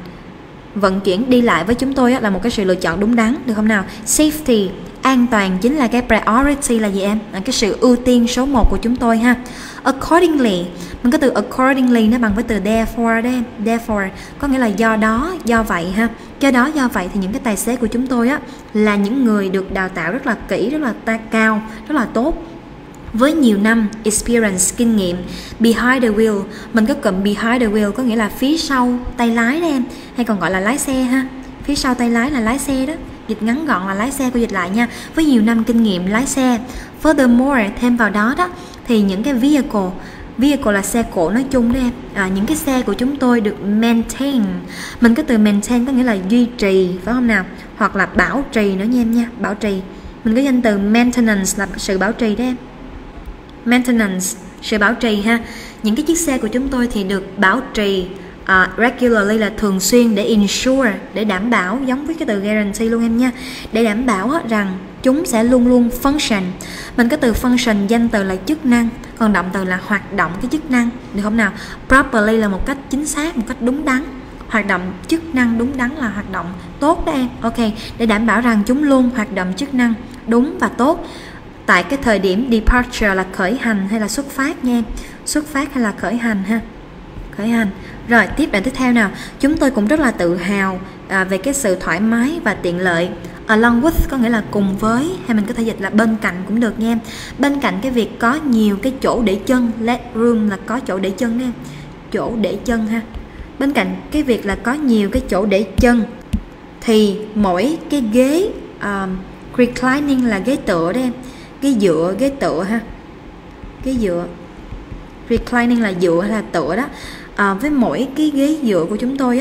vận chuyển đi lại với chúng tôi là một cái sự lựa chọn đúng đắn, được không nào? Safety, an toàn chính là cái priority là gì em? Cái sự ưu tiên số 1 của chúng tôi ha. Accordingly, mình có từ accordingly nó bằng với từ therefore đấy em. Therefore có nghĩa là do đó, do vậy ha. Do đó, do vậy thì những cái tài xế của chúng tôi là những người được đào tạo rất là kỹ, rất là cao, rất là tốt, với nhiều năm experience, kinh nghiệm. Behind the wheel, mình có cụm behind the wheel có nghĩa là phía sau tay lái đó em, hay còn gọi là lái xe ha. Phía sau tay lái là lái xe đó, dịch ngắn gọn là lái xe, cô dịch lại nha. Với nhiều năm kinh nghiệm lái xe. Furthermore, thêm vào đó thì những cái vehicle là xe cộ nói chung đó em. Những cái xe của chúng tôi được maintain. Mình có từ maintain có nghĩa là duy trì, phải không nào? Hoặc là bảo trì nữa nha em nha, bảo trì. Mình có danh từ maintenance là sự bảo trì đó em. Maintenance, sự bảo trì ha. Những cái chiếc xe của chúng tôi thì được bảo trì regularly là thường xuyên, để ensure, để đảm bảo, giống với cái từ guarantee luôn em nha, để đảm bảo rằng chúng sẽ luôn luôn function. Mình có từ function, danh từ là chức năng, còn động từ là hoạt động cái chức năng, được không nào? Properly là một cách chính xác, một cách đúng đắn. Hoạt động chức năng đúng đắn là hoạt động tốt đó em. Ok, để đảm bảo rằng chúng luôn hoạt động chức năng đúng và tốt tại cái thời điểm departure là khởi hành hay là xuất phát nha em. Xuất phát hay là khởi hành ha. Khởi hành. Rồi tiếp đoạn tiếp theo nào. Chúng tôi cũng rất là tự hào về cái sự thoải mái và tiện lợi. Along with có nghĩa là cùng với, hay mình có thể dịch là bên cạnh cũng được nha em. Bên cạnh cái việc có nhiều cái chỗ để chân, leg room là có chỗ để chân em. Chỗ để chân ha. Bên cạnh cái việc là có nhiều cái chỗ để chân thì mỗi cái ghế reclining là ghế tựa đó em. Ghế dựa, ghế tựa ha. Ghế dựa. Reclining là dựa hay là tựa đó. Với mỗi cái ghế dựa của chúng tôi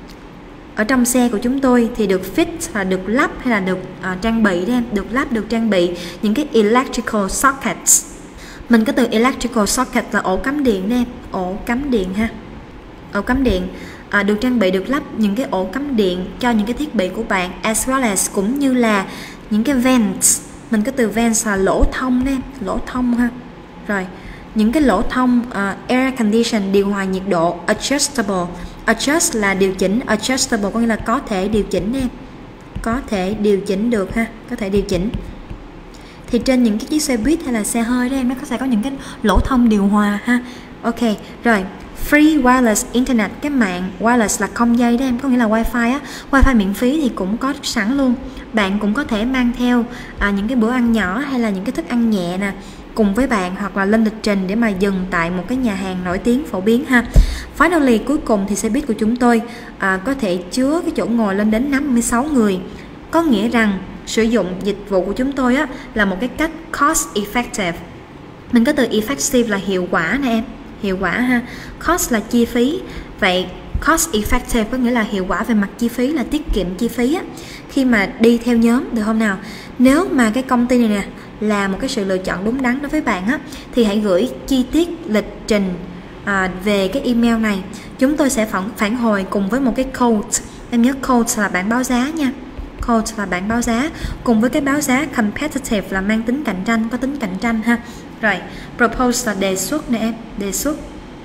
ở trong xe của chúng tôi thì được fit là được lắp hay là được trang bị đó em. Được lắp, được trang bị những cái electrical sockets. Mình có từ electrical socket là ổ cắm điện đó em. Ổ cắm điện ha. Ổ cắm điện được trang bị, được lắp những cái ổ cắm điện cho những cái thiết bị của bạn, as well as cũng như là những cái vents, mình có từ vents là lỗ thông đấy, lỗ thông ha. Rồi, những cái lỗ thông air condition, điều hòa nhiệt độ. Adjustable, adjust là điều chỉnh, adjustable có nghĩa là có thể điều chỉnh em, có thể điều chỉnh được ha, có thể điều chỉnh. Thì trên những cái chiếc xe buýt hay là xe hơi đó em, nó sẽ có những cái lỗ thông điều hòa ha. Ok, rồi free wireless internet, cái mạng wireless là không dây đó em, có nghĩa là wifi á, wifi miễn phí thì cũng có sẵn luôn. Bạn cũng có thể mang theo những cái bữa ăn nhỏ hay là những cái thức ăn nhẹ nè cùng với bạn, hoặc là lên lịch trình để mà dừng tại một cái nhà hàng nổi tiếng phổ biến ha. Finally, cuối cùng thì xe buýt của chúng tôi có thể chứa cái chỗ ngồi lên đến 56 người, có nghĩa rằng sử dụng dịch vụ của chúng tôi á là một cái cách cost effective. Mình có từ effective là hiệu quả nè em, hiệu quả ha. Cost là chi phí, vậy cost effective có nghĩa là hiệu quả về mặt chi phí, là tiết kiệm chi phí á, khi mà đi theo nhóm, được không nào? Nếu mà cái công ty này nè là một cái sự lựa chọn đúng đắn đối với bạn á, thì hãy gửi chi tiết lịch trình về cái email này. Chúng tôi sẽ phản hồi cùng với một cái code. Em nhớ code là bảng báo giá nha. Code là bảng báo giá cùng với cái báo giá competitive là mang tính cạnh tranh, có tính cạnh tranh ha. Rồi, propose là đề xuất nè em, đề xuất.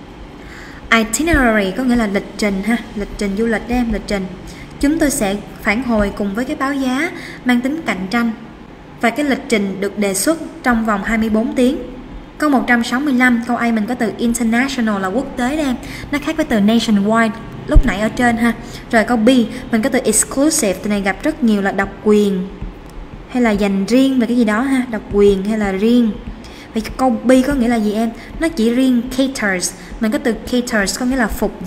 Itinerary có nghĩa là lịch trình ha, lịch trình du lịch đó em, lịch trình. Chúng tôi sẽ phản hồi cùng với cái báo giá mang tính cạnh tranh và cái lịch trình được đề xuất trong vòng 24 tiếng. Câu 165, câu A mình có từ international là quốc tế đó em, nó khác với từ nationwide lúc nãy ở trên ha. Rồi câu B mình có từ exclusive, từ này gặp rất nhiều là độc quyền hay là dành riêng về cái gì đó ha, độc quyền hay là riêng. Vậy câu B có nghĩa là gì em? Nó chỉ riêng caters, mình có từ caters có nghĩa là phục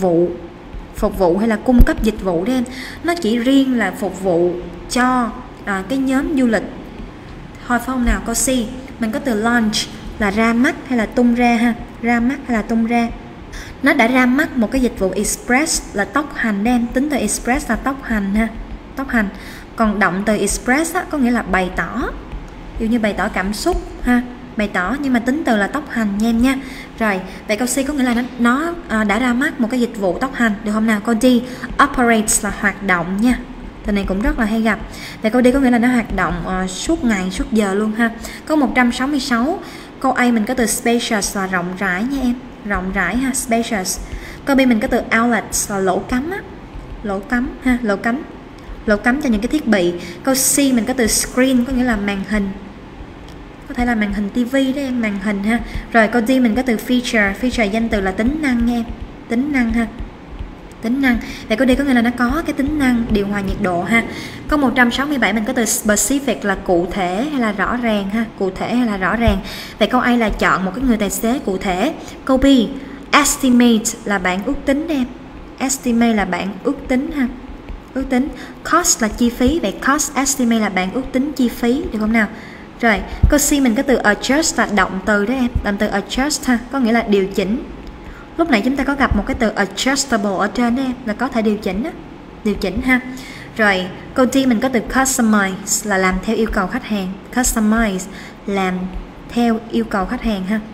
vụ hay là cung cấp dịch vụ đó em. Nó chỉ riêng là phục vụ cho cái nhóm du lịch thôi phải không nào? Câu C mình có từ launch là ra mắt hay là tung ra ha, ra mắt hay là tung ra. Nó đã ra mắt một cái dịch vụ express là tốc hành đem, tính từ express là tốc hành ha, tốc hành. Còn động từ express á, có nghĩa là bày tỏ, ví dụ như bày tỏ cảm xúc ha, bày tỏ, nhưng mà tính từ là tốc hành nha em nha. Rồi, vậy câu C có nghĩa là nó đã ra mắt một cái dịch vụ tốc hành, được không nào? Câu D operates là hoạt động nha, từ này cũng rất là hay gặp. Vậy câu D có nghĩa là nó hoạt động suốt ngày, suốt giờ luôn ha. Câu 166, câu A mình có từ spacious là rộng rãi nha em, rộng rãi ha, spacious. Câu B mình có từ outlets là lỗ cắm á, lỗ cắm ha, lỗ cắm cho những cái thiết bị. Câu C mình có từ screen có nghĩa là màn hình, có thể là màn hình tivi đó em, màn hình ha. Rồi câu D mình có từ feature danh từ là tính năng nha em, tính năng ha, tính năng. Vậy câu D có nghĩa là nó có cái tính năng điều hòa nhiệt độ ha. Câu 167 mình có từ specific là cụ thể hay là rõ ràng ha, cụ thể hay là rõ ràng. Vậy câu A là chọn một cái người tài xế cụ thể. Câu B estimate là bạn ước tính em, estimate là bạn ước tính ha, ước tính. Cost là chi phí, vậy cost estimate là bạn ước tính chi phí, được không nào? Rồi, câu C mình có từ adjust là động từ đó em, động từ adjust ha, có nghĩa là điều chỉnh. Lúc nãy chúng ta có gặp một cái từ adjustable ở trên đó em, là có thể điều chỉnh á, điều chỉnh ha. Rồi, câu D mình có từ customize là làm theo yêu cầu khách hàng, customize làm theo yêu cầu khách hàng ha,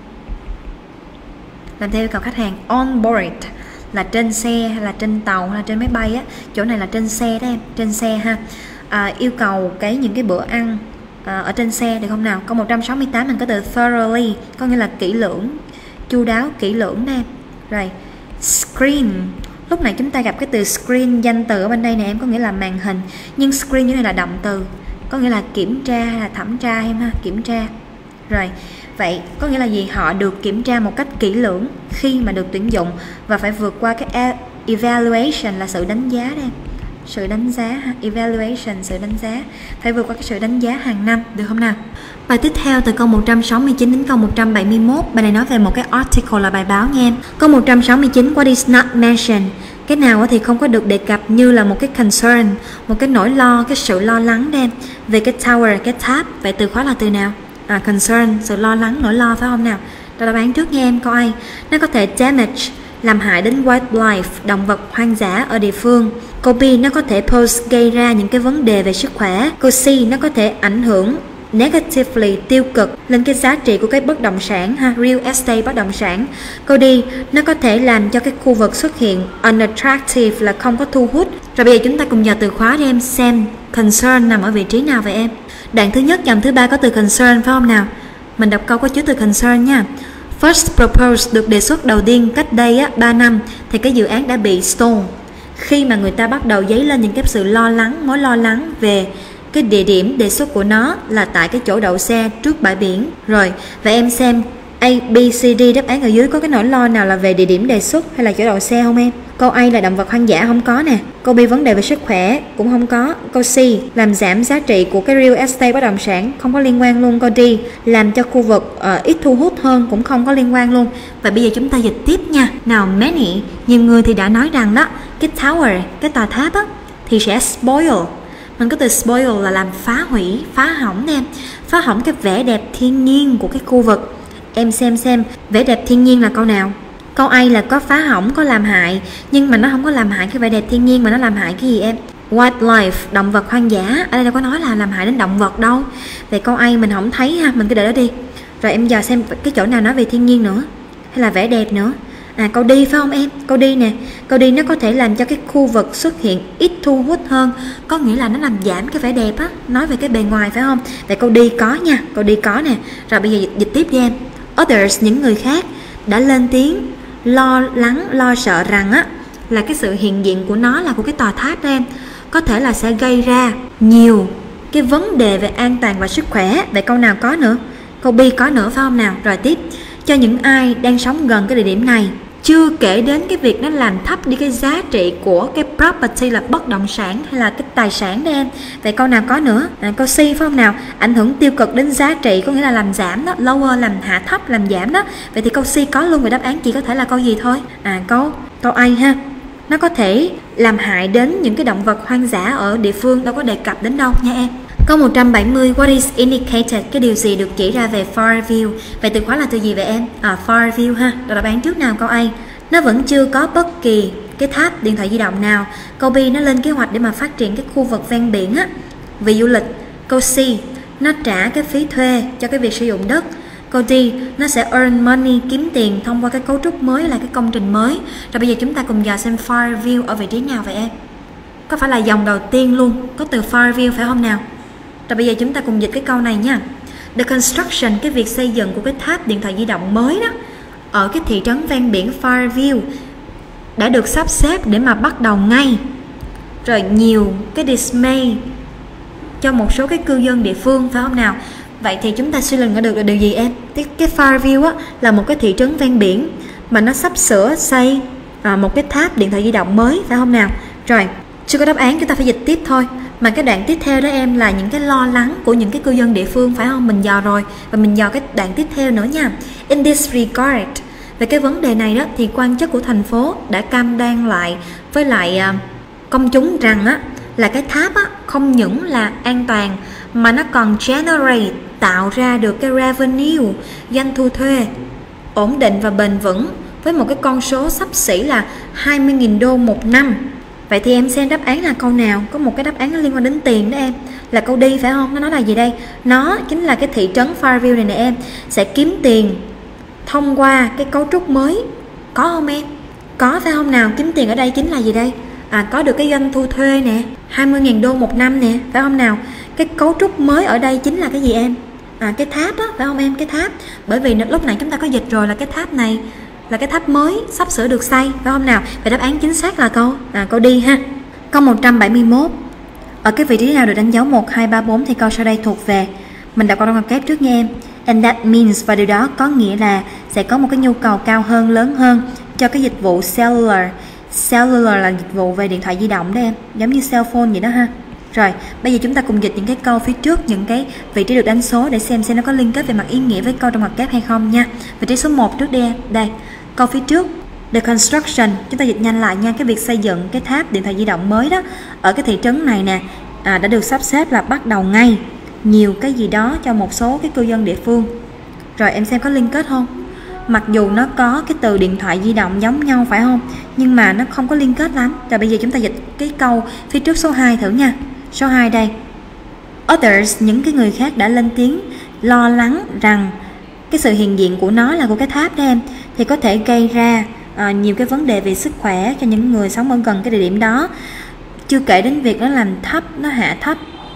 làm theo yêu cầu khách hàng. On board là trên xe hay là trên tàu hay là trên máy bay á, chỗ này là trên xe đó em, trên xe ha. Yêu cầu những cái bữa ăn ở trên xe, được không nào? Câu 168 mình có từ thoroughly có nghĩa là kỹ lưỡng, chu đáo, kỹ lưỡng đó em. Rồi, screen, lúc này chúng ta gặp cái từ screen danh từ ở bên đây nè em, có nghĩa là màn hình, nhưng screen như này là động từ, có nghĩa là kiểm tra hay là thẩm tra em ha, kiểm tra. Rồi, vậy có nghĩa là gì? Họ được kiểm tra một cách kỹ lưỡng khi mà được tuyển dụng và phải vượt qua cái evaluation là sự đánh giá đó em, sự đánh giá ha, evaluation, sự đánh giá, phải vượt qua cái sự đánh giá hàng năm, được không nào? Bài tiếp theo từ câu 169 đến câu 171, bài này nói về một cái article là bài báo nha em. Câu 169, what is not mentioned, cái nào thì không có được đề cập như là một cái concern, một cái nỗi lo, cái sự lo lắng đem về cái tower, cái tháp. Vậy từ khóa là từ nào? Concern, sự lo lắng, nỗi lo phải không nào? Đáp án trước nha em. Câu A, nó có thể damage, làm hại đến wildlife, động vật hoang dã ở địa phương. Câu B, nó có thể pose, gây ra những cái vấn đề về sức khỏe. Câu C, nó có thể ảnh hưởng negatively, tiêu cực lên cái giá trị của cái bất động sản ha, real estate, bất động sản. Câu D, nó có thể làm cho cái khu vực xuất hiện unattractive là không có thu hút. Rồi bây giờ chúng ta cùng vào từ khóa để em xem concern nằm ở vị trí nào vậy em. Đoạn thứ nhất dòng thứ ba có từ concern phải không nào? Mình đọc câu có chứa từ concern nha. First proposed được đề xuất đầu tiên cách đây 3 năm thì cái dự án đã bị stall. Khi mà người ta bắt đầu dấy lên những cái sự mối lo lắng về cái địa điểm đề xuất của nó là tại cái chỗ đậu xe trước bãi biển. Rồi, và em xem A, B, C, D đáp án ở dưới có cái nỗi lo nào là về địa điểm đề xuất hay là chỗ đậu xe không em? Câu A là động vật hoang dã, không có nè. Câu B vấn đề về sức khỏe cũng không có. Câu C làm giảm giá trị của cái real estate bất động sản, không có liên quan luôn. Câu D làm cho khu vực ít thu hút hơn, cũng không có liên quan luôn. Và bây giờ chúng ta dịch tiếp nha. Nào, many, nhiều người thì đã nói rằng đó, cái tower, cái tòa tháp á thì sẽ spoil. Mình có từ spoil là làm phá hủy, phá hỏng em. Phá hỏng cái vẻ đẹp thiên nhiên của cái khu vực. Em xem vẻ đẹp thiên nhiên là câu nào? Câu A là có phá hỏng, có làm hại, nhưng mà nó không có làm hại cái vẻ đẹp thiên nhiên mà nó làm hại cái gì em? Wildlife, động vật hoang dã. Ở đây đâu có nói là làm hại đến động vật đâu. Về câu A mình không thấy ha, mình cứ để đó đi. Rồi em giờ xem cái chỗ nào nói về thiên nhiên nữa hay là vẻ đẹp nữa. Câu D phải không em? Câu D nè. Câu D nó có thể làm cho cái khu vực xuất hiện ít thu hút hơn, có nghĩa là nó làm giảm cái vẻ đẹp á, nói về cái bề ngoài phải không? Vậy câu D có nha, câu D có nè. Rồi bây giờ dịch tiếp đi em. Others, những người khác đã lên tiếng lo lắng, lo sợ rằng á là cái sự hiện diện của nó là của cái tòa tháp đó em, có thể là sẽ gây ra nhiều cái vấn đề về an toàn và sức khỏe. Vậy câu nào có nữa? Câu B có nữa phải không nào? Rồi tiếp, cho những ai đang sống gần cái địa điểm này, chưa kể đến cái việc nó làm thấp đi cái giá trị của cái property là bất động sản hay là cái tài sản đó em. Vậy câu nào có nữa? Câu C phải không nào? Ảnh hưởng tiêu cực đến giá trị, có nghĩa là làm giảm đó, lower làm hạ thấp, làm giảm đó. Vậy thì câu C có luôn, về đáp án chỉ có thể là câu gì thôi? Câu A ha. Nó có thể làm hại đến những cái động vật hoang dã ở địa phương, đâu có đề cập đến đâu nha em. Câu 170, what is indicated, cái điều gì được chỉ ra về far view? Vậy từ khóa là từ gì vậy em? Far view ha. Rồi đáp án trước nào? Câu A, nó vẫn chưa có bất kỳ cái tháp điện thoại di động nào. Câu B, nó lên kế hoạch để mà phát triển cái khu vực ven biển á, vì du lịch. Câu C, nó trả cái phí thuê cho cái việc sử dụng đất. Câu D, nó sẽ earn money, kiếm tiền thông qua cái cấu trúc mới là cái công trình mới. Rồi bây giờ chúng ta cùng dò xem far view ở vị trí nào vậy em? Có phải là dòng đầu tiên luôn có từ far view phải không nào? Rồi bây giờ chúng ta cùng dịch cái câu này nha. The construction, cái việc xây dựng của cái tháp điện thoại di động mới đó ở cái thị trấn ven biển Farview đã được sắp xếp để mà bắt đầu ngay. Rồi nhiều cái dismay cho một số cái cư dân địa phương phải không nào? Vậy thì chúng ta suy luận ra được là điều gì em? Cái Farview á là một cái thị trấn ven biển mà nó sắp sửa xây một cái tháp điện thoại di động mới phải không nào? Rồi, chưa có đáp án, chúng ta phải dịch tiếp thôi. Mà cái đoạn tiếp theo đó em là những cái lo lắng của những cái cư dân địa phương phải không? Mình dò rồi và mình dò cái đoạn tiếp theo nữa nha. In this regard, về cái vấn đề này đó thì quan chức của thành phố đã cam đoan lại với lại công chúng rằng á là cái tháp á không những là an toàn mà nó còn generate, tạo ra được cái revenue, doanh thu thuê ổn định và bền vững với một cái con số xấp xỉ là 20.000 đô một năm. Vậy thì em xem đáp án là câu nào? Có một cái đáp án nó liên quan đến tiền đó em, là câu D phải không? Nó nói là gì đây? Nó chính là cái thị trấn Farview này nè em, sẽ kiếm tiền thông qua cái cấu trúc mới. Có không em? Có phải không nào? Kiếm tiền ở đây chính là gì đây? Có được cái doanh thu thuê nè, 20.000 đô một năm nè, phải không nào? Cái cấu trúc mới ở đây chính là cái gì em? Cái tháp đó, phải không em? Cái tháp. Bởi vì lúc này chúng ta có dịch rồi là cái tháp này là cái tháp mới sắp sửa được xây, phải không nào? Vậy đáp án chính xác là câu D ha. Câu 171. Ở cái vị trí nào được đánh dấu 1, 2, 3, 4 thì câu sau đây thuộc về. Mình đọc câu trong ngoặc kép trước nha em. And that means, và điều đó có nghĩa là sẽ có một cái nhu cầu cao hơn, lớn hơn cho cái dịch vụ cellular. Cellular là dịch vụ về điện thoại di động đó em, giống như cell phone vậy đó ha. Rồi, bây giờ chúng ta cùng dịch những cái câu phía trước, những cái vị trí được đánh số để xem nó có liên kết về mặt ý nghĩa với câu trong ngoặc kép hay không nha. Vị trí số 1 trước đi em. Đây, câu phía trước, the construction, chúng ta dịch nhanh lại nha, cái việc xây dựng cái tháp điện thoại di động mới đó ở cái thị trấn này nè, đã được sắp xếp là bắt đầu ngay, nhiều cái gì đó cho một số cái cư dân địa phương. Rồi em xem có liên kết không? Mặc dù nó có cái từ điện thoại di động giống nhau phải không? Nhưng mà nó không có liên kết lắm. Rồi bây giờ chúng ta dịch cái câu phía trước số 2 thử nha. Số 2 đây. Others, những cái người khác đã lên tiếng lo lắng rằng cái sự hiện diện của nó là của cái tháp đó em, thì có thể gây ra nhiều cái vấn đề về sức khỏe cho những người sống ở gần cái địa điểm đó. Chưa kể đến việc nó làm thấp, nó hạ thấp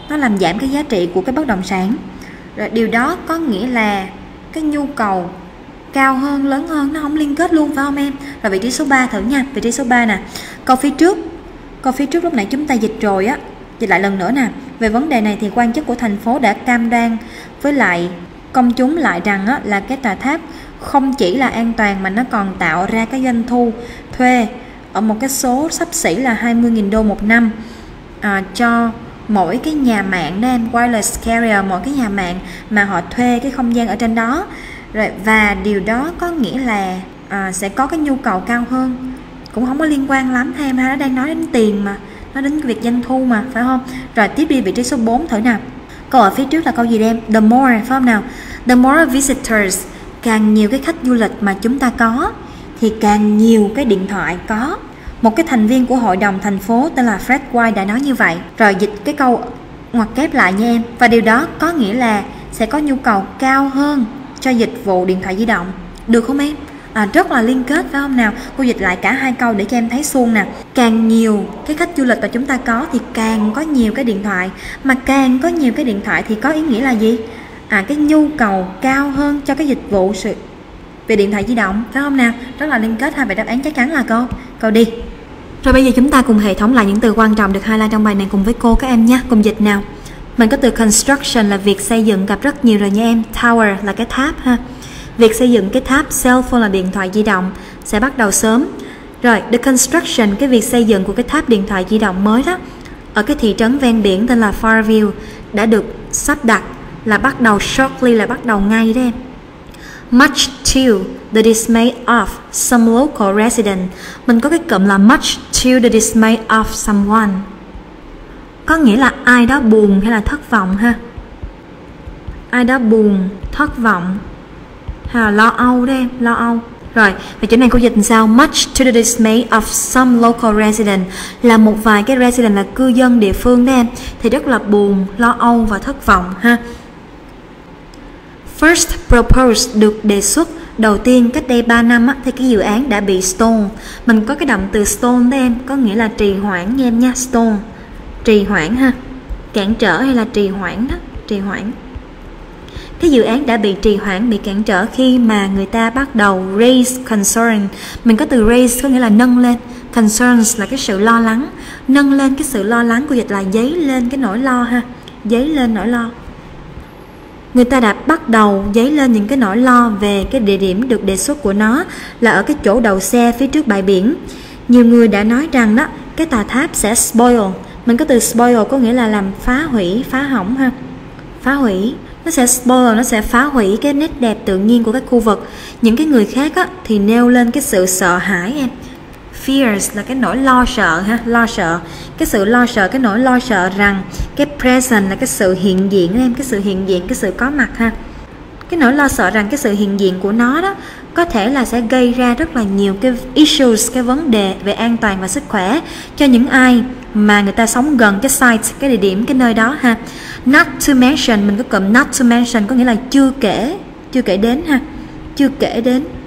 nó làm giảm cái giá trị của cái bất động sản. Rồi điều đó có nghĩa là cái nhu cầu cao hơn, lớn hơn, nó không liên kết luôn phải không em? Rồi vị trí số 3 thử nha. Vị trí số 3 nè. Câu phía trước lúc nãy chúng ta dịch rồi á. Dịch lại lần nữa nè. Về vấn đề này thì quan chức của thành phố đã cam đoan với lại công chúng lại rằng á, là cái tòa tháp không chỉ là an toàn mà nó còn tạo ra cái doanh thu thuê ở một cái số xấp xỉ là 20.000 đô một năm cho mỗi cái nhà mạng đó em, wireless carrier, mỗi cái nhà mạng mà họ thuê cái không gian ở trên đó. Rồi, và điều đó có nghĩa là sẽ có cái nhu cầu cao hơn. Cũng không có liên quan lắm em ha, nó đang nói đến tiền mà, nó đến việc doanh thu mà, phải không? Rồi tiếp đi vị trí số 4 thử nào. Câu ở phía trước là câu gì đây em? The more, phải không nào? The more visitors, càng nhiều cái khách du lịch mà chúng ta có thì càng nhiều cái điện thoại có. Một cái thành viên của hội đồng thành phố tên là Fred White đã nói như vậy. Rồi dịch cái câu ngoặc kép lại nha em. Và điều đó có nghĩa là sẽ có nhu cầu cao hơn cho dịch vụ điện thoại di động. Được không em? Rất là liên kết phải không nào? Cô dịch lại cả hai câu để cho em thấy suông nè. Càng nhiều cái khách du lịch mà chúng ta có thì càng có nhiều cái điện thoại. Mà càng có nhiều cái điện thoại thì có ý nghĩa là gì? Cái nhu cầu cao hơn cho cái dịch vụ về điện thoại di động, phải không nào? Rất là liên kết ha. Vậy đáp án chắc chắn là câu đi. Rồi bây giờ chúng ta cùng hệ thống lại những từ quan trọng được highlight trong bài này cùng với cô các em nhé. Cùng dịch nào. Mình có từ construction là việc xây dựng, gặp rất nhiều rồi nha em. Tower là cái tháp ha. Việc xây dựng cái tháp. Cell phone là điện thoại di động, sẽ bắt đầu sớm. Rồi the construction, cái việc xây dựng của cái tháp điện thoại di động mới đó ở cái thị trấn ven biển tên là Farview đã được sắp đặt, là bắt đầu shortly, là bắt đầu ngay đó em. Much to the dismay of some local resident. Mình có cái cụm là much to the dismay of someone, có nghĩa là ai đó buồn hay là thất vọng ha. Ai đó buồn, thất vọng hay là lo âu đó em, lo âu. Rồi, và chỗ này cô dịch làm sao? Much to the dismay of some local resident là một vài cái resident là cư dân địa phương đó em, thì rất là buồn, lo âu và thất vọng ha. First proposed được đề xuất đầu tiên cách đây 3 năm á, thì cái dự án đã bị stall. Mình có cái động từ stall đó em, có nghĩa là trì hoãn nha em nha. Stall, trì hoãn ha, cản trở hay là trì hoãn đó, trì hoãn. Cái dự án đã bị trì hoãn, bị cản trở khi mà người ta bắt đầu raise concern. Mình có từ raise có nghĩa là nâng lên, concerns là cái sự lo lắng, nâng lên cái sự lo lắng của dịch là dấy lên cái nỗi lo ha, dấy lên nỗi lo. Người ta đã bắt đầu dấy lên những cái nỗi lo về cái địa điểm được đề xuất của nó là ở cái chỗ đậu xe phía trước bãi biển. Nhiều người đã nói rằng đó cái tòa tháp sẽ spoil. Mình có từ spoil có nghĩa là làm phá hủy, phá hỏng ha, phá hủy. Nó sẽ spoil, nó sẽ phá hủy cái nét đẹp tự nhiên của cái khu vực. Những cái người khác á, thì nêu lên cái sự sợ hãi em. Fears là cái nỗi lo sợ ha, lo sợ. Cái sự lo sợ, cái nỗi lo sợ rằng cái present là cái sự hiện diện em, cái sự hiện diện, cái sự có mặt ha. Cái nỗi lo sợ rằng cái sự hiện diện của nó đó có thể là sẽ gây ra rất là nhiều cái issues, cái vấn đề về an toàn và sức khỏe cho những ai mà người ta sống gần cái site, cái địa điểm, cái nơi đó ha. Not to mention, mình có cụm not to mention có nghĩa là chưa kể đến ha, chưa kể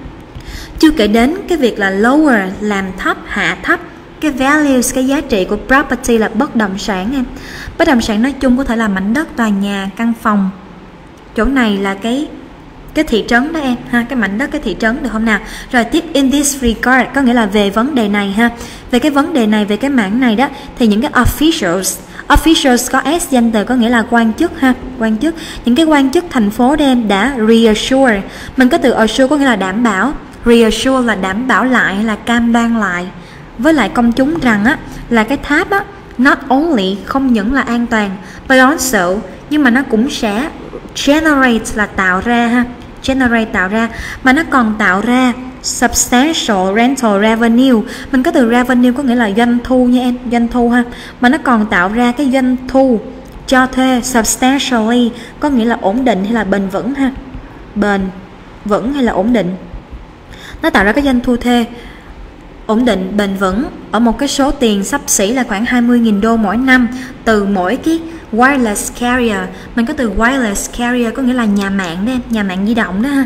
đến cái việc là lower, làm thấp, hạ thấp cái values, cái giá trị của property là bất động sản em. Bất động sản nói chung có thể là mảnh đất, tòa nhà, căn phòng. Chỗ này là cái thị trấn đó em ha, cái mảnh đất, cái thị trấn, được không nào? Rồi tiếp in this regard có nghĩa là về vấn đề này ha. Về cái vấn đề này, về cái mảng này đó thì những cái officials có s danh từ có nghĩa là quan chức ha, quan chức. Những cái quan chức thành phố đen đã reassure. Mình có từ assure có nghĩa là đảm bảo, reassure là đảm bảo lại hay là cam đoan lại với lại công chúng rằng á là cái tháp á not only không những là an toàn but also, nhưng mà nó cũng sẽ generate là tạo ra ha, generate tạo ra, mà nó còn tạo ra substantial rental revenue. Mình có từ revenue có nghĩa là doanh thu nha em, doanh thu ha, mà nó còn tạo ra cái doanh thu cho thuê. Substantially có nghĩa là ổn định hay là bền vững ha, bền vững hay là ổn định. Nó tạo ra cái doanh thu thuê ổn định, bền vững ở một cái số tiền xấp xỉ là khoảng 20.000 đô mỗi năm từ mỗi cái wireless carrier. Mình có từ wireless carrier có nghĩa là nhà mạng đó em, nhà mạng di động đó ha,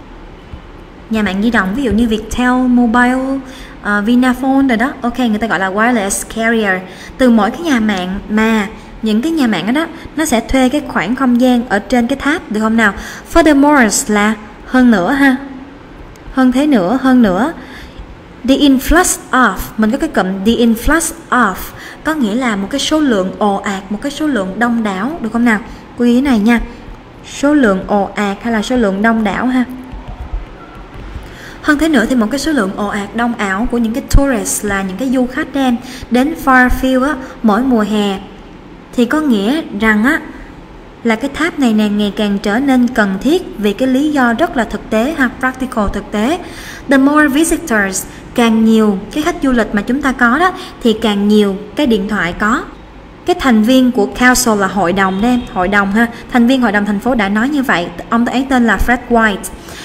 nhà mạng di động, ví dụ như Viettel, Mobile, Vinaphone rồi đó. Ok, người ta gọi là wireless carrier. Từ mỗi cái nhà mạng mà những cái nhà mạng đó nó sẽ thuê cái khoảng không gian ở trên cái tháp, được không nào? Furthermore là hơn nữa ha, hơn thế nữa, hơn nữa. The influx of, mình có cái cụm the influx of có nghĩa là một cái số lượng ồ ạt, một cái số lượng đông đảo, được không nào? Chú ý này nha, số lượng ồ ạt hay là số lượng đông đảo ha. Hơn thế nữa thì một cái số lượng ồ ạt đông ảo của những cái tourists là những cái du khách đến Fairfield á, mỗi mùa hè, thì có nghĩa rằng á là cái tháp này ngày càng trở nên cần thiết vì cái lý do rất là thực tế ha, practical, thực tế. The more visitors, càng nhiều cái khách du lịch mà chúng ta có đó thì càng nhiều cái điện thoại có. Cái thành viên của council là hội đồng hội đồng ha, thành viên hội đồng thành phố đã nói như vậy, ông ấy tên là Fred White.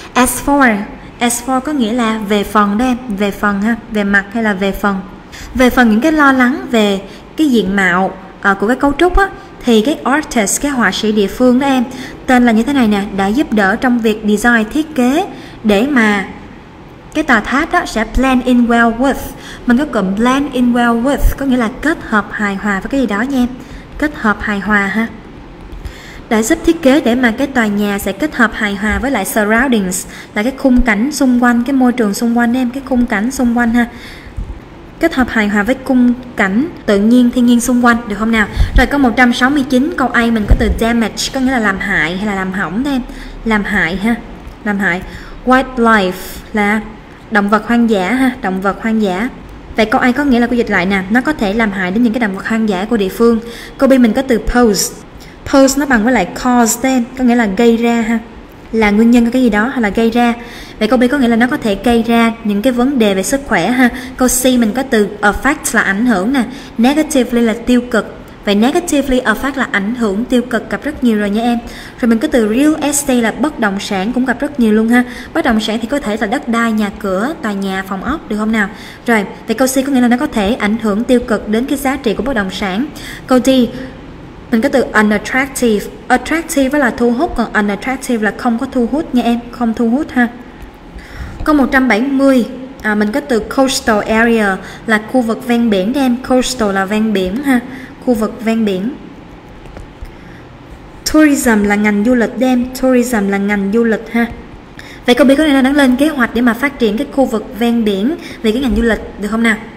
As for có nghĩa là về phần về phần ha, về mặt hay là về phần. Về phần những cái lo lắng về cái diện mạo của cái cấu trúc á, thì cái artist, cái họa sĩ địa phương đó tên là như thế này nè, đã giúp đỡ trong việc design, thiết kế để mà cái tòa tháp đó sẽ blend in well with. Mình có cụm blend in well with có nghĩa là kết hợp hài hòa với cái gì đó nha em, kết hợp hài hòa ha. Đã giúp thiết kế để mà cái tòa nhà sẽ kết hợp hài hòa với lại surroundings là cái khung cảnh xung quanh, cái môi trường xung quanh cái khung cảnh xung quanh ha. Kết hợp hài hòa với khung cảnh tự nhiên, thiên nhiên xung quanh, được không nào? Rồi câu 169, câu A mình có từ damage có nghĩa là làm hại hay là làm hỏng làm hại ha, làm hại. Wildlife là động vật hoang dã ha, động vật hoang dã. Vậy câu A có nghĩa là cô dịch lại nè, nó có thể làm hại đến những cái động vật hoang dã của địa phương. Câu B mình có từ pose. Pose nó bằng với lại cause có nghĩa là gây ra ha, là nguyên nhân của cái gì đó hay là gây ra. Vậy câu B có nghĩa là nó có thể gây ra những cái vấn đề về sức khỏe ha. Câu C mình có từ affect là ảnh hưởng nè, negatively là tiêu cực. Vậy negatively affect là ảnh hưởng tiêu cực, gặp rất nhiều rồi nha em. Rồi mình có từ real estate là bất động sản, cũng gặp rất nhiều luôn ha. Bất động sản thì có thể là đất đai, nhà cửa, tòa nhà, phòng ốc, được không nào? Rồi, vậy câu C có nghĩa là nó có thể ảnh hưởng tiêu cực đến cái giá trị của bất động sản. Câu D mình có từ unattractive. Attractive là thu hút, còn unattractive là không có thu hút nha em, không thu hút ha. Câu 170 mình có từ coastal area là khu vực ven biển em. Coastal là ven biển ha, khu vực ven biển. Tourism là ngành du lịch em, tourism là ngành du lịch ha. Vậy câu B có nghĩa là đang lên kế hoạch để mà phát triển cái khu vực ven biển về cái ngành du lịch, được không nào?